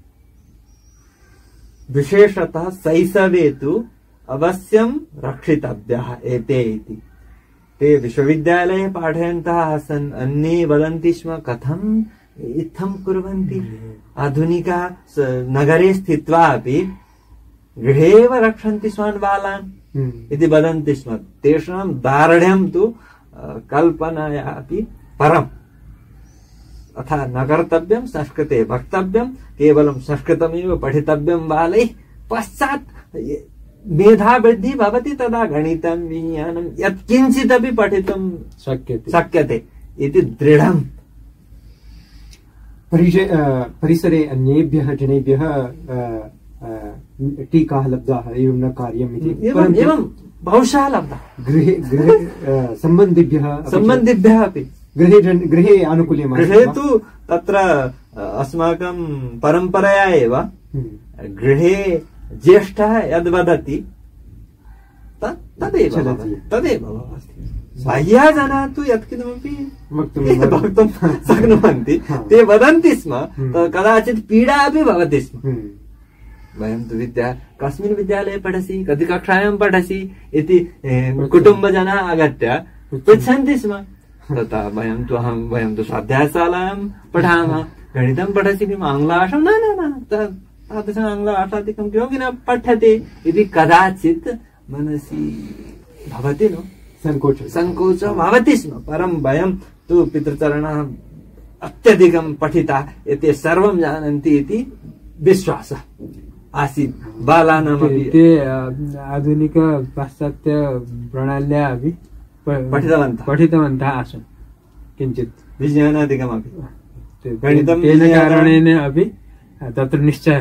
विशेषतः शैशवे तु अवश्यं रक्षितव्याः एते इति। ते विश्वविद्यालये पाठयन्तः आसन्, अन्ये वदन्ति स्म कथम् इत्थं कुर्वन्ति, आधुनिका नगरे स्थित्वा अपि गृहे एव रक्षन्ति स्वान् बालान् इति वदन्ति स्म। तेषां दार्ढ्यं तु कल्पनाया अपि परम्। अथा न कर्तव्यं, संस्कृते वक्तव्यं, केवलं संस्कृतमेव पठितव्यं बालैः। पश्चात् मेधावृद्धिः भवति, तदा गणितं विज्ञानं यत्किञ्चिदपि पठितुं शक्यते शक्यते इति दृढम्। परिसरे अन्येभ्यः जनेभ्यः टीकाः लब्धाः, एवं न कार्यम् इति, एवं बहुशः लब्धाः। गृहे गृहे सम्बन्धिभ्यः सम्बन्धिभ्यः अपि गृहे जन गृहे आनुकूल्यम्। गृहे तु तत्र अस्माकं परम्परया एव गृहे ज्येष्ठः यद् वदति तदेव तदेव भवति। बाह्याः जनाः तु यत्किमपि वक्तुं शक्नुवन्ति, ते वदन्ति स्म, कदाचित् पीडा अपि भवति स्म। वयं तु विद्या कस्मिन् विद्यालये पठसि, कति कक्षायां पठसि इति कुटुम्बजनाः आगत्य पृच्छन्ति स्म। तथा वयं तु अहं वयं तु स्वाध्यायशालायां पठामः। गणितं पठसि किम्, आङ्ग्लभाषां? न न न तादृशम् आङ्ग्लभाषादिकं किमपि न पठ्यते इति कदाचित् मनसि भवति नो, सङ्कोच सङ्कोचः भवति स्म। परं वयं तु पितृचरणः अत्यधिकं पठिता, एते सर्वं जानन्ति इति विश्वासः आसीत् बालानामपि। ते आधुनिक पाश्चात्य प्रणाल्या अपि पठितवन्तः पठितवन्तः आसन्, किञ्चित् विज्ञानादिकमपि। तेन कारणेन अपि तत्र निश्चयः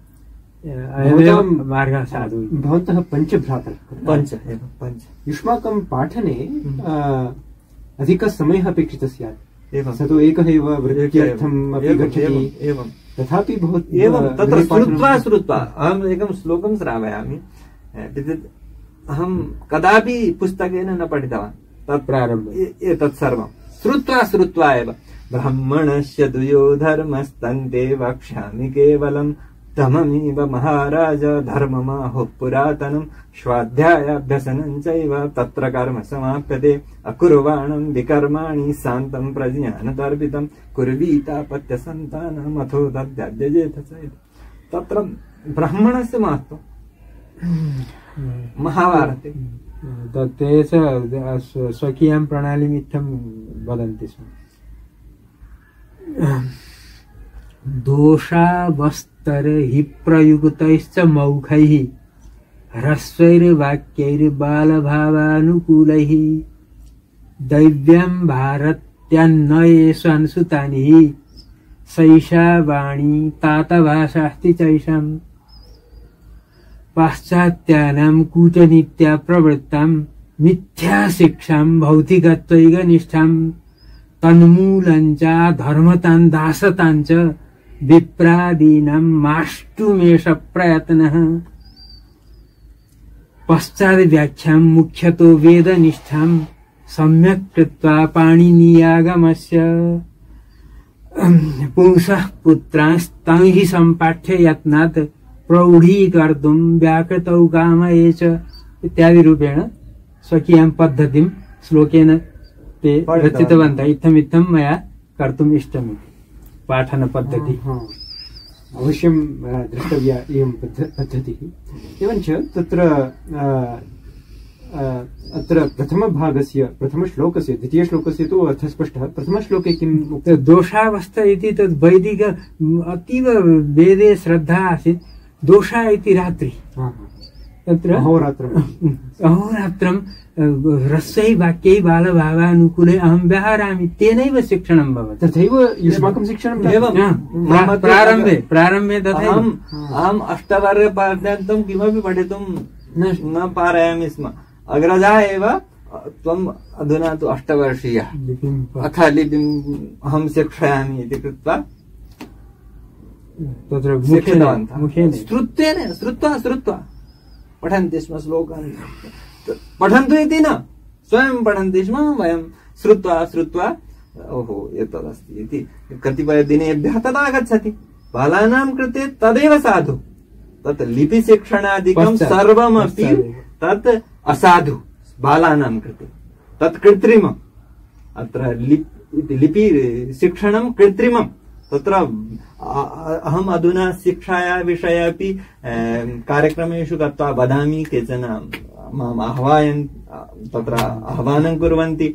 मार्गः साधु। भवन्तः पञ्चभ्रातरः? पञ्च एव पञ्च। युष्माकं पाठने अधिकः समयः अपेक्षितः स्यात्। स तु एकः एव वृत्त्यर्थम् अपि गच्छति, तथापि भवति एवं तत्र श्रुत्वा श्रुत्वा अहम् एकं श्लोकं श्रावयामि। अहं कदापि पुस्तकेन न पठितवान् तत् प्रारम्भे, एतत् सर्वं श्रुत्वा श्रुत्वा एव। ब्राह्मणस्य दुयो धर्मस्तन्ते वक्ष्यामि केवलं, तममेव महाराज धर्ममाहुः पुरातनं, स्वाध्यायाभ्यसनं चैव तत्र कर्म समाप्यते, अकुर्वाणं विकर्माणि शान्तं प्रज्ञानतर्पितं, कुर्वीतापत्य सन्तानम् अथो तद्यजेत च। तत्र ब्राह्मणस्य महत्त्वं महाभारते। ते स्वकीयां प्रणालीमित्थं वदन्ति स्म। दोषावस्तर हि प्रयुक्तैश्च मौखैः, ह्रस्वैर्वाक्यैर्बालभावानुकूलैः, दैव्यं भारत्यान्नयेषु अनुसुतानि, सैषा वाणी तातभाषास्ति चैषाम्, पाश्चात्यानां कूटनीत्या प्रवृत्तां, मिथ्या शिक्षां भौतिकत्वैकनिष्ठां, तन्मूलञ्च धर्मतां दासताञ्च, विप्रादीनां माष्टुमेष प्रयत्नः, पश्चाद्व्याख्यां मुख्यतो वेदनिष्ठां, सम्यक् कृत्वा पाणिनीयागमस्य, पुंसः पुत्रांस्तं हि सम्पाठ्य यत्नात्, प्रौढीकर्तुं व्याकृतौ कामये च, इत्यादि रूपेण स्वकीयां पद्धतिं श्लोकेन ते रचितवन्तः। इत्थम् इत्थं मया कर्तुम् इष्टमिति पाठनपद्धतिः। अवश्यं द्रष्टव्या इयं पद्धतिः। एवञ्च तत्र अत्र प्रथमभागस्य प्रथमश्लोकस्य द्वितीयश्लोकस्य तु अर्थः स्पष्टः। प्रथमश्लोके किम् उक्तं? दोषावस्था इति तद् वैदिक अतीव वेदे श्रद्धा आसीत्। दोषा इति रात्रि, तत्र अहोरात्रम् अहोरात्रं ह्रस्वै वाक्यै बालभावानुकूले अहं व्यवहरामि, तेनैव शिक्षणं भवति। तथैव युष्माकं शिक्षणं एवं प्रारम्भे प्रारम्भे तथैव अहम् अष्टवर्गपर्यन्तं किमपि पठितुं न पारयामि स्म। अग्रजा एव त्वम् अधुना तु अष्टवर्षीयः, अथ लिपिम् अहं शिक्षयामि इति कृत्वा तत्र शिक्षितवन्तः। श्रुत्वेन श्रुत्वा श्रुत्वा पठन्ति स्म श्लोकान्। पठन्तु इति न, स्वयं पठन्ति स्म, वयं श्रुत्वा श्रुत्वा ओहो एतदस्ति इति कतिपयदिनेभ्यः तदागच्छति। बालानां कृते तदेव साधु। तत् लिपिशिक्षणादिकं सर्वमपि तत् असाधु बालानां कृते, तत् कृत्रिमम्। अत्र लिपि शिक्षणं कृत्रिमम्। तत्र अहम् अधुना शिक्षाया विषये अपि कार्यक्रमेषु गत्वा वदामि। केचन माम् आह्वयन् तत्र आह्वानं कुर्वन्ति।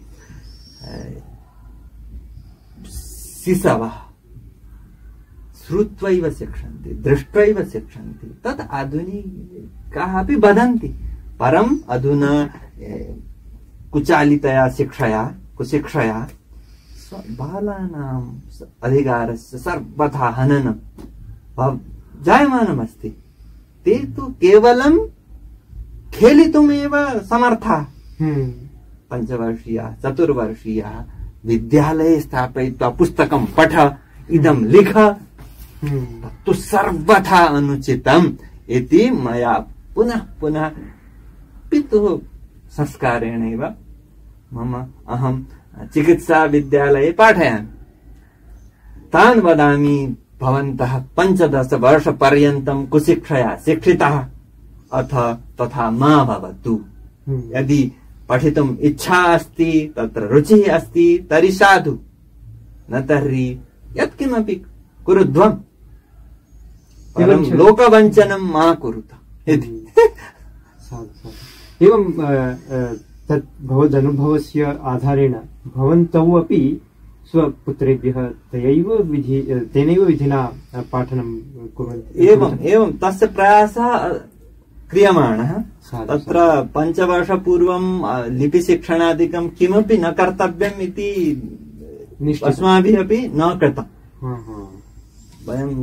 शिशवः श्रुत्वैव शिक्षन्ति, दृष्ट्वैव शिक्षन्ति। तत् आधुनिकाः अपि वदन्ति, परम् अधुना कुचालितया शिक्षया कुशिक्षया बालानाम् अधिकारस्य सर्वथा हननं जायमानमस्ति। ते तु केवलं खेलितुमेव समर्थाः। पञ्चवर्षीयाः चतुर्वर्षीयाः विद्यालये स्थापयित्वा पुस्तकं पठ, इदं लिख, तत्तु सर्वथा अनुचितम् इति मया पुनः पुनः पितुः संस्कारेणैव मम अहं चिकित्सा विद्यालये पाठयामि। तान् वदामि, भवन्तः पञ्चदश वर्षपर्यन्तं कुशिक्षया शिक्षिताः, अथ तथा मा भवतु। यदि पठितुम् इच्छा अस्ति, तत्र रुचिः अस्ति, तर्हि साधु, न तर्हि यत्किमपि कुरुध्वम्, परं लोकवञ्चनं मा कुरुत इति। एवं तत् भवदनुभवस्य आधारेण भवन्तौ अपि स्वपुत्रेभ्यः तयैव विधि तेनैव विधिना पाठनं कुर्वन्ति। एवम् एवं तस्य प्रयासः क्रियमाणः। तत्र पञ्चवर्षपूर्वं लिपिशिक्षणादिकं किमपि न कर्तव्यम् इति अस्माभिः अपि न कृतम्। वयं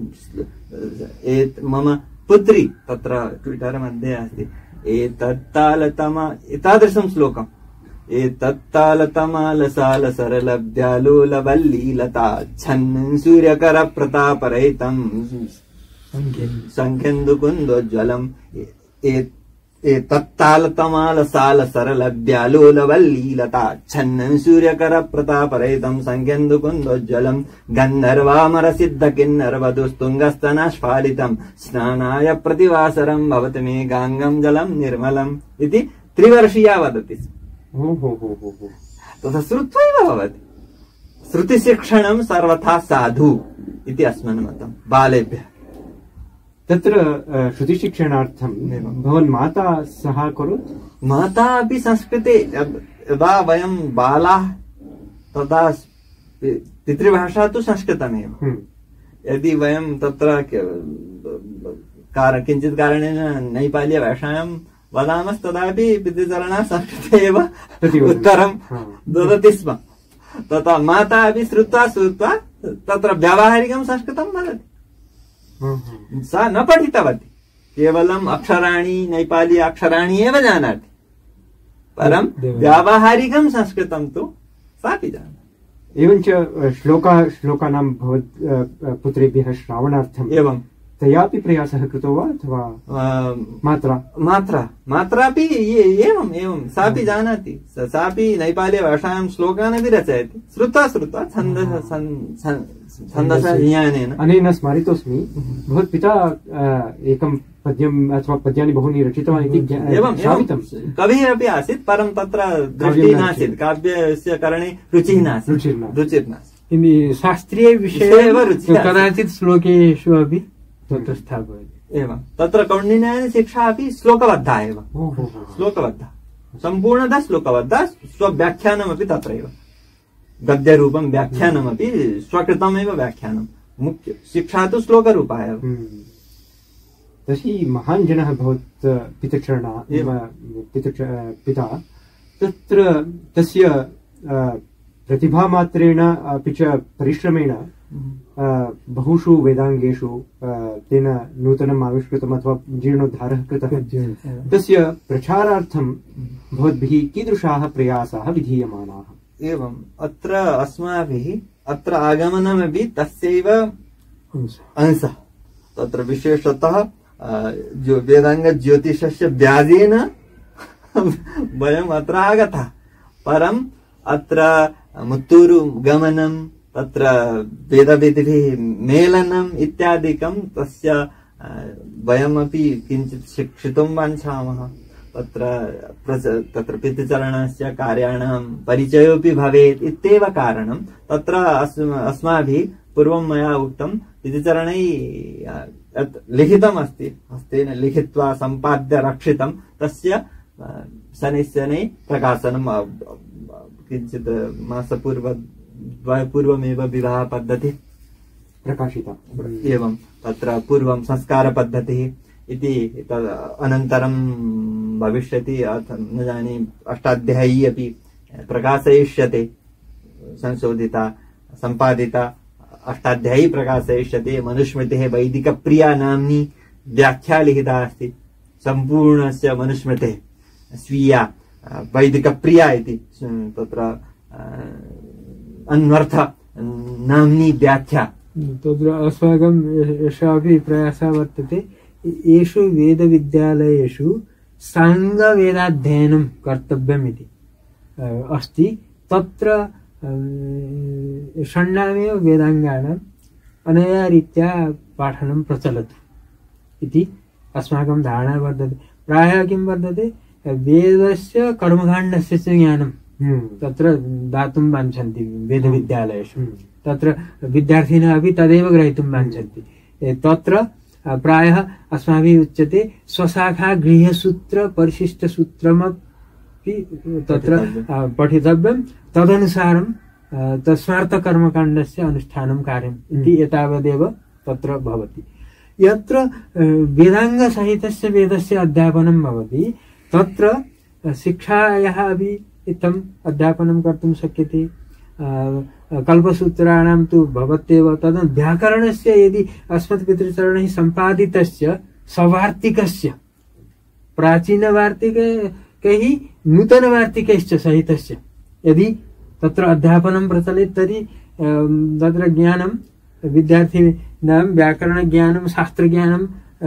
मम पुत्री तत्र ट्विटर मध्ये अस्ति, एतत्तालतम एतादृशं श्लोकम्, एतत्तालतमालसाल सरलब्ध्यालोलवल्लीलता छन्नं सूर्यकर प्रतापरहितं सङ्ख्यन्दुकुन्दोज्ज्वलम्। एतत्तालतमालसाल सरलब्ध्यालोलवल्लीलता छन्नं सूर्यकर प्रतापरहितं सङ्ख्यन्दुकुन्दोज्ज्वलम्। गन्धर्वामर सिद्ध किन्नरवधुस्तुङ्गस्तनस्फालितं स्नानाय प्रतिवासरं भवति मे गाङ्गं जलं निर्मलम् इति त्रिवर्षीया वदति। तथा श्रुत्वैव भवति। श्रुतिशिक्षणं सर्वथा साधु इति अस्मन् मतं बालेभ्यः। तत्र श्रुतिशिक्षणार्थं भवान् माता सहाकरोत्? माता अपि संस्कृते यदा वयं बालाः तदा पितृभाषा तु संस्कृतमेव। यदि वयं तत्र किञ्चित् कारणेन नैपाल्यभाषायां वदामस्तदापि पितृचरणः संस्कृते एव उत्तरं ददति स्म। तथा माता अपि श्रुत्वा श्रुत्वा तत्र व्यावहारिकं संस्कृतं वदति। सा न पठितवती, केवलम् अक्षराणि नैपाली अक्षराणि एव जानाति, परं व्यावहारिकं संस्कृतं तु सापि जानाति। एवञ्च श्लोका श्लोकानां भवत् पुत्रेभ्यः श्रावणार्थम् एवं तयापि प्रयासः कृतो वा अथवा मात्रा? मात्रा मात्रापि एवम् एवं सापि जानाति। सापि नैपाल्यभाषायां श्लोकान् अपि रचयति, श्रुत्वा श्रुत्वा छन्दः छन्दसज्ञानेन। अनेन स्मरितोऽस्मि, भवत्पिता एकं पद्यम् अथवा पद्यानि बहूनि रचितवान् इति श्रावितं। कविः अपि आसीत्, परं तत्र दृष्टिः नासीत्, काव्यस्य करणे रुचिः नासीत्, रुचिर्नासीत्। शास्त्रीयविषये एव कदाचित् श्लोकेषु अपि तत्र स्थापयति। एवं तत्र कौण्डिन्यशिक्षा अपि श्लोकबद्धा एव, श्लोकबद्धा, सम्पूर्णतः श्लोकबद्धा, स्वव्याख्यानमपि तत्रैव, गद्यरूपं व्याख्यानमपि स्वकृतमेव व्याख्यानं, मुख्य शिक्षा तु श्लोकरूपा एव। तर्हि महान् जनः भवत् पितृचरणा पिता, तत्र तस्य प्रतिभामात्रेण अपि च परिश्रमेण बहुषु वेदाङ्गेषु तेन नूतनम् आविष्कृतम् अथवा जीर्णोद्धारः कृतः। तस्य प्रचारार्थं भवद्भिः कीदृशाः प्रयासाः विधीयमानाः? एवम् अत्र अस्माभिः अत्र आगमनमपि तस्यैव अंशः। तत्र विशेषतः वेदाङ्गज्योतिषस्य व्याजेन वयम् अत्र आगतः, परम् अत्र मुत्तूरु गमनं, तत्र वेदविधिभिः मेलनम् इत्यादिकं तस्य वयमपि किञ्चित् शिक्षितुं वाञ्छामः। तत्र तत्र पितृचरणस्य कार्याणां परिचयोऽपि भवेत् इत्येव कारणं। तत्र अस्माभिः पूर्वं मया उक्तं पितृचरणैः लिखितमस्ति, हस्तेन लिखित्वा सम्पाद्य रक्षितं, तस्य शनैः शनैः प्रकाशनं किञ्चित् मासपूर्वमेव विवाहपद्धतिः प्रकाशिता। एवं तत्र पूर्वं संस्कारपद्धतिः इति अनन्तरं भविष्यति, न जाने अष्टाध्यायी अपि प्रकाशयिष्यते, संशोधिता सम्पादिता अष्टाध्यायी प्रकाशयिष्यते। मनुस्मृतेः वैदिकप्रिया नाम्नी व्याख्या लिखिता अस्ति, सम्पूर्णस्य मनुस्मृतेः स्वीया वैदिकप्रिया इति तत्र अन्वर्थ नाम्नी व्याख्या। तत्र अस्माकं एषापि प्रयासः वर्तते, येषु वेदविद्यालयेषु साङ्गवेदाध्ययनं कर्तव्यमिति अस्ति, तत्र षण्णामेव वेदाङ्गानाम् अनया रीत्या पाठनं प्रचलति इति अस्माकं धारणा वर्तते। प्रायः किं वर्तते, वेदस्य कर्मकाण्डस्य च ज्ञानं तत्र दातुं वाञ्छन्ति वेदविद्यालयेषु, तत्र विद्यार्थिनः अपि तदेव ग्रहीतुं वाञ्छन्ति। तत्र प्रायः अस्माभिः उच्यते स्वशाखा गृह्यसूत्र परिशिष्टसूत्रमपि तत्र पठितव्यं, तदनुसारं तस्मार्थकर्मकाण्डस्य अनुष्ठानं कार्यम् इति एतावदेव तत्र भवति। यत्र वेदाङ्गसहितस्य वेदस्य अध्यापनं भवति, तत्र शिक्षायाः अपि इत्थम् अध्यापनं कर्तुं शक्यते। कल्पसूत्राणां तु भवत्येव, तद् व्याकरणस्य यदि अस्मत्पितृचरणैः सम्पादितस्य सवार्तिकस्य प्राचीनवार्तिकैः नूतनवार्तिकैश्च सहितस्य यदि तत्र अध्यापनं प्रचलेत्, तर्हि तत्र ज्ञानं विद्यार्थिनां व्याकरणज्ञानं शास्त्रज्ञानं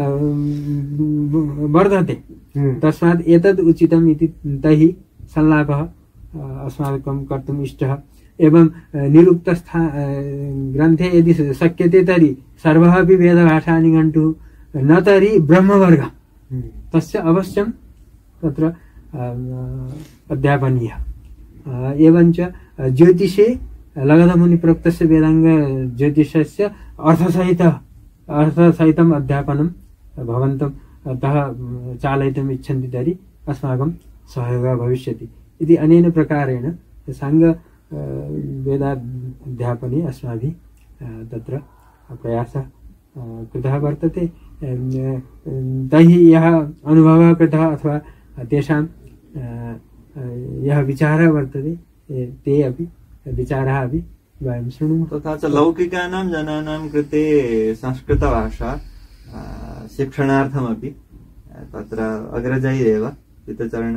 वर्धते। तस्मात् एतद् उचितम् इति तैः संलापः अस्माकं कर्तुम् इष्टः। एवं निरुक्तस्था ग्रन्थे यदि शक्यते तर्हि सर्वः अपि वेदभाषा निघण्टुः, न तर्हि ब्रह्मवर्गः तस्य अवश्यं तत्र अध्यापनीयः। एवञ्च ज्योतिषे लगधमुनिप्रोक्तस्य वेदाङ्गज्योतिषस्य अर्थसहितः अर्थसहितम् अध्यापनं भवन्तम् अतः चालयितुम् इच्छन्ति तर्हि अस्माकं सहयोगः भविष्यति इति अनेन प्रकारेण साङ्ग वेदाध्यापने अस्माभिः तत्र प्रयासः कृतः वर्तते। तैः यः अनुभवः कृतः अथवा तेषां यः विचारः वर्तते, ते अपि विचाराः अपि वयं शृणुमः। तथा च लौकिकानां जनानां कृते संस्कृतभाषा शिक्षणार्थमपि तत्र अग्रजैरेव पितृचरण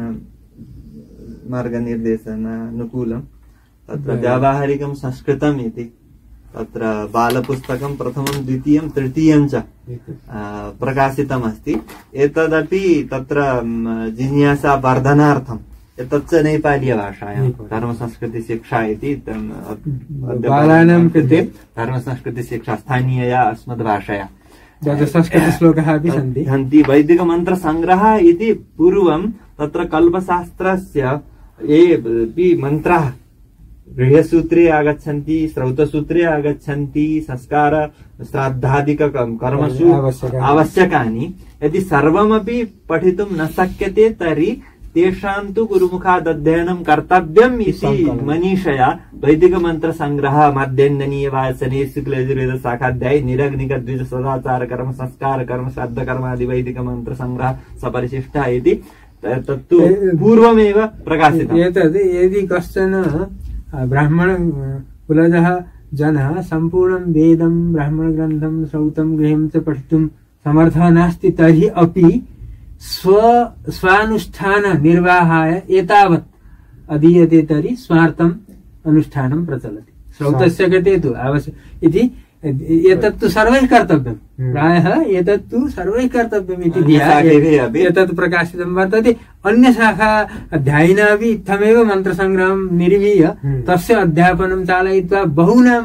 मार्गनिर्देशनानुकूलं तत्र व्यावहारिकं संस्कृतम् इति तत्र बालपुस्तकं प्रथमं द्वितीयं तृतीयं च प्रकाशितमस्ति। एतदपि तत्र जिज्ञासा वर्धनार्थम् एतच्च नेपालीयभाषायां धर्मसंस्कृतिशिक्षा इति बालानां कृते धर्मसंस्कृतिशिक्षा स्थानीयया अस्मद्भाषया संस्कृतश्लोकाः अपि सन्ति सन्ति वैदिकमन्त्रसङ्ग्रहः इति पूर्वं तत्र कल्पशास्त्रस्य ये मन्त्राः गृह्यसूत्रे आगच्छन्ति, श्रौतसूत्रे आगच्छन्ति, संस्कार श्राद्धादिक कर्मसु आवश्यकानि, यदि सर्वमपि पठितुं न शक्यते तर्हि तेषां तु गुरुमुखात् अध्ययनं कर्तव्यम् इति मनीषया वैदिकमन्त्रसङ्ग्रहः माध्यन्दनीय वासने शुक्लयजुर्वेद शाखाध्यायी निरग्निक द्विज सदाचार कर्म संस्कार कर्म श्राद्ध कर्म आदि वैदिकमन्त्रसङ्ग्रहः सपरिशिष्टः इति तत्तु पूर्वमेव प्रकाशितम्। एतद् यदि कश्चन ब्राह्मण कुलजः जनः सम्पूर्णं वेदं ब्राह्मणग्रन्थं श्रौतं गृह्यं च पठितुं समर्थः नास्ति तर्हि अपि स्व स्वानुष्ठान निर्वाहाय एतावत् अधीयते तर्हि स्वार्थम् अनुष्ठानं प्रचलति। श्रौतस्य कृते तु आवश्यक इति एतत्तु सर्वैः कर्तव्यम्, प्रायः एतत्तु सर्वैः कर्तव्यम् इति धिया एतत् प्रकाशितं वर्तते। अन्यशाखा अध्यायिनः अपि इत्थमेव मन्त्रसङ्ग्रहं निर्मीय तस्य अध्यापनं चालयित्वा बहूनां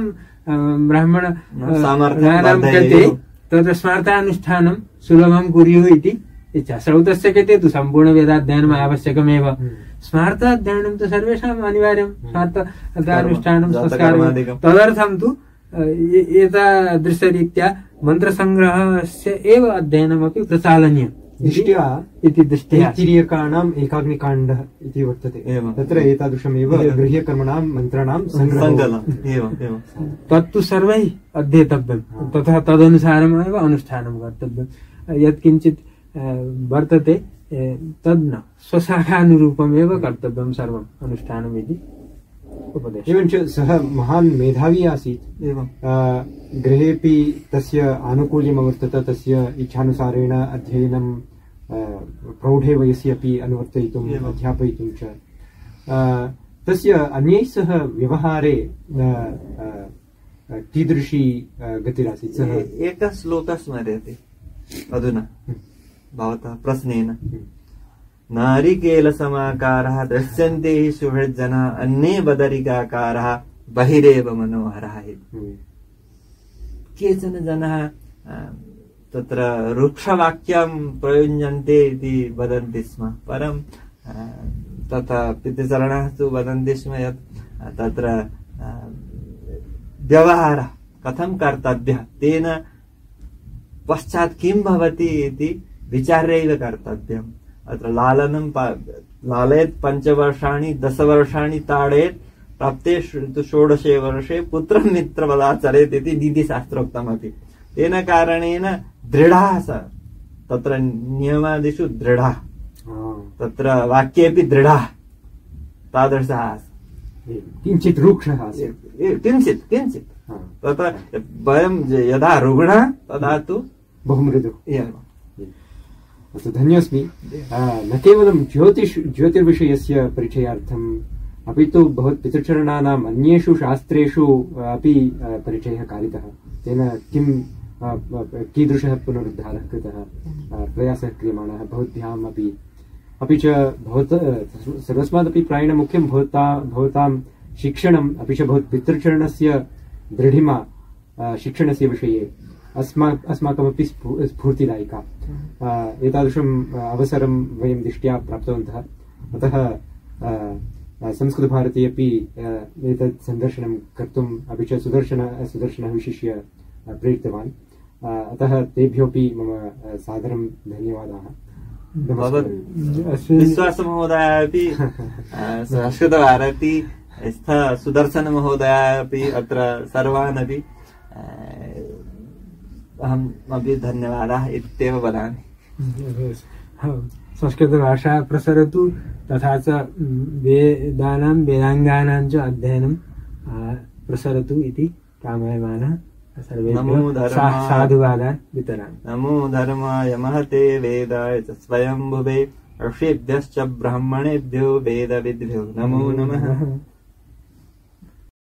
ब्राह्मणानां कृते तत्र स्वार्थानुष्ठानं सुलभं कुर्युः इति इच्छा। श्रौतस्य कृते तु सम्पूर्णवेदाध्ययनम् आवश्यकमेव, स्मार्ताध्ययनं तु सर्वेषाम् अनिवार्यं, स्वार्थानुष्ठानं संस्कारं तदर्थं तु एतादृशरीत्या मन्त्रसङ्ग्रहस्य एव अध्ययनमपि प्रचालनीयम् दृष्ट्या इति दृष्ट्या तिर्यकाणाम् एकाग्निकाण्डः इति वर्तते, तत्र एतादृशमेव गृह्यकर्मणां मन्त्राणां सङ्ग्रहः तत्तु सर्वैः अध्येतव्यम्, तथा तदनुसारमेव अनुष्ठानं कर्तव्यम्। यत्किञ्चित् वर्तते तद् न स्वशाखानुरूपमेव कर्तव्यं सर्वम् अनुष्ठानम् इति उपदेशः। एवञ्च सः महान् मेधावी आसीत्, गृहेऽपि तस्य आनुकूल्यम् अवर्तत, तस्य इच्छानुसारेण अध्ययनं प्रौढे वयसि अपि अनुवर्तयितुम् अध्यापयितुं च तस्य अन्यैः सह व्यवहारे कीदृशी गतिरासीत्? सः एकः श्लोकः स्मर्यते अधुना भवतः प्रश्नेन, नारिकेलसमाकारः दृश्यन्ते हि सुहृज्जनः अन्ये बदरिकाकारः बहिरेव मनोहरः। केचन जनाः तत्र रुक्षवाक्यं प्रयुञ्जन्ते इति वदन्ति स्म, परं तथा पितृचरणाः तु वदन्ति स्म यत् तत्र व्यवहारः कथं कर्तव्यः, तेन पश्चात् किं भवति इति विचार्यैव कर्तव्यम्। अत्र लालनं लालयेत् पञ्चवर्षाणि दशवर्षाणि ताडयेत् प्राप्ते षोडशे वर्षे पुत्रं मित्रवदाचरेत् इति नीतिशास्त्रोक्तमपि। तेन कारणेन दृढः स तत्र नियमादिषु दृढः, तत्र वाक्येऽपि दृढः तादृशः किञ्चित् रुक्षः किञ्चित् किञ्चित् तत्र वयं यदा रुग्णः तदा तु बहु मृदुः। अस्तु, धन्योऽस्मि। न केवलं ज्योतिष ज्योतिर्विषयस्य परिचयार्थम् अपि तु भवत् पितृचरणानाम् अन्येषु शास्त्रेषु अपि परिचयः कारितः, तेन किं कीदृशः पुनरुद्धारः कृतः, प्रयासः क्रियमाणः भवद्भ्याम् अपि अपि च भवत सर्वस्मादपि प्रायेण मुख्यं भवता भवतां शिक्षणम्, अपि च भवत् पितृचरणस्य दृढिमा शिक्षणस्य विषये अस्मा अस्माकमपि स्फूर्तिदायिका। एतादृशम् अवसरं वयं दृष्ट्या प्राप्तवन्तः, अतः संस्कृतभारती अपि एतत् सन्दर्शनं कर्तुम् अपि च सुदर्शन सुदर्शनः विशिष्य प्रेरितवान्, अतः तेभ्योऽपि मम सादरं धन्यवादाः। विश्वासमहोदयः अपि संस्कृतभारती स्थ सुदर्शनमहोदयः अपि अत्र सर्वान् अपि अहम् अपि धन्यवादाः इत्येव वदामि। संस्कृतभाषा प्रसरतु, तथा च वेदानां वेदाङ्गानां च अध्ययनं प्रसरतु इति कामयमानः सर्वेभ्यः साधुवादान् वितरामि। नमो धर्माय महते वेदाय च स्वयंभुवे ऋषिभ्यश्च ब्राह्मणेभ्यो वेदविद्भ्यो नमो नमः।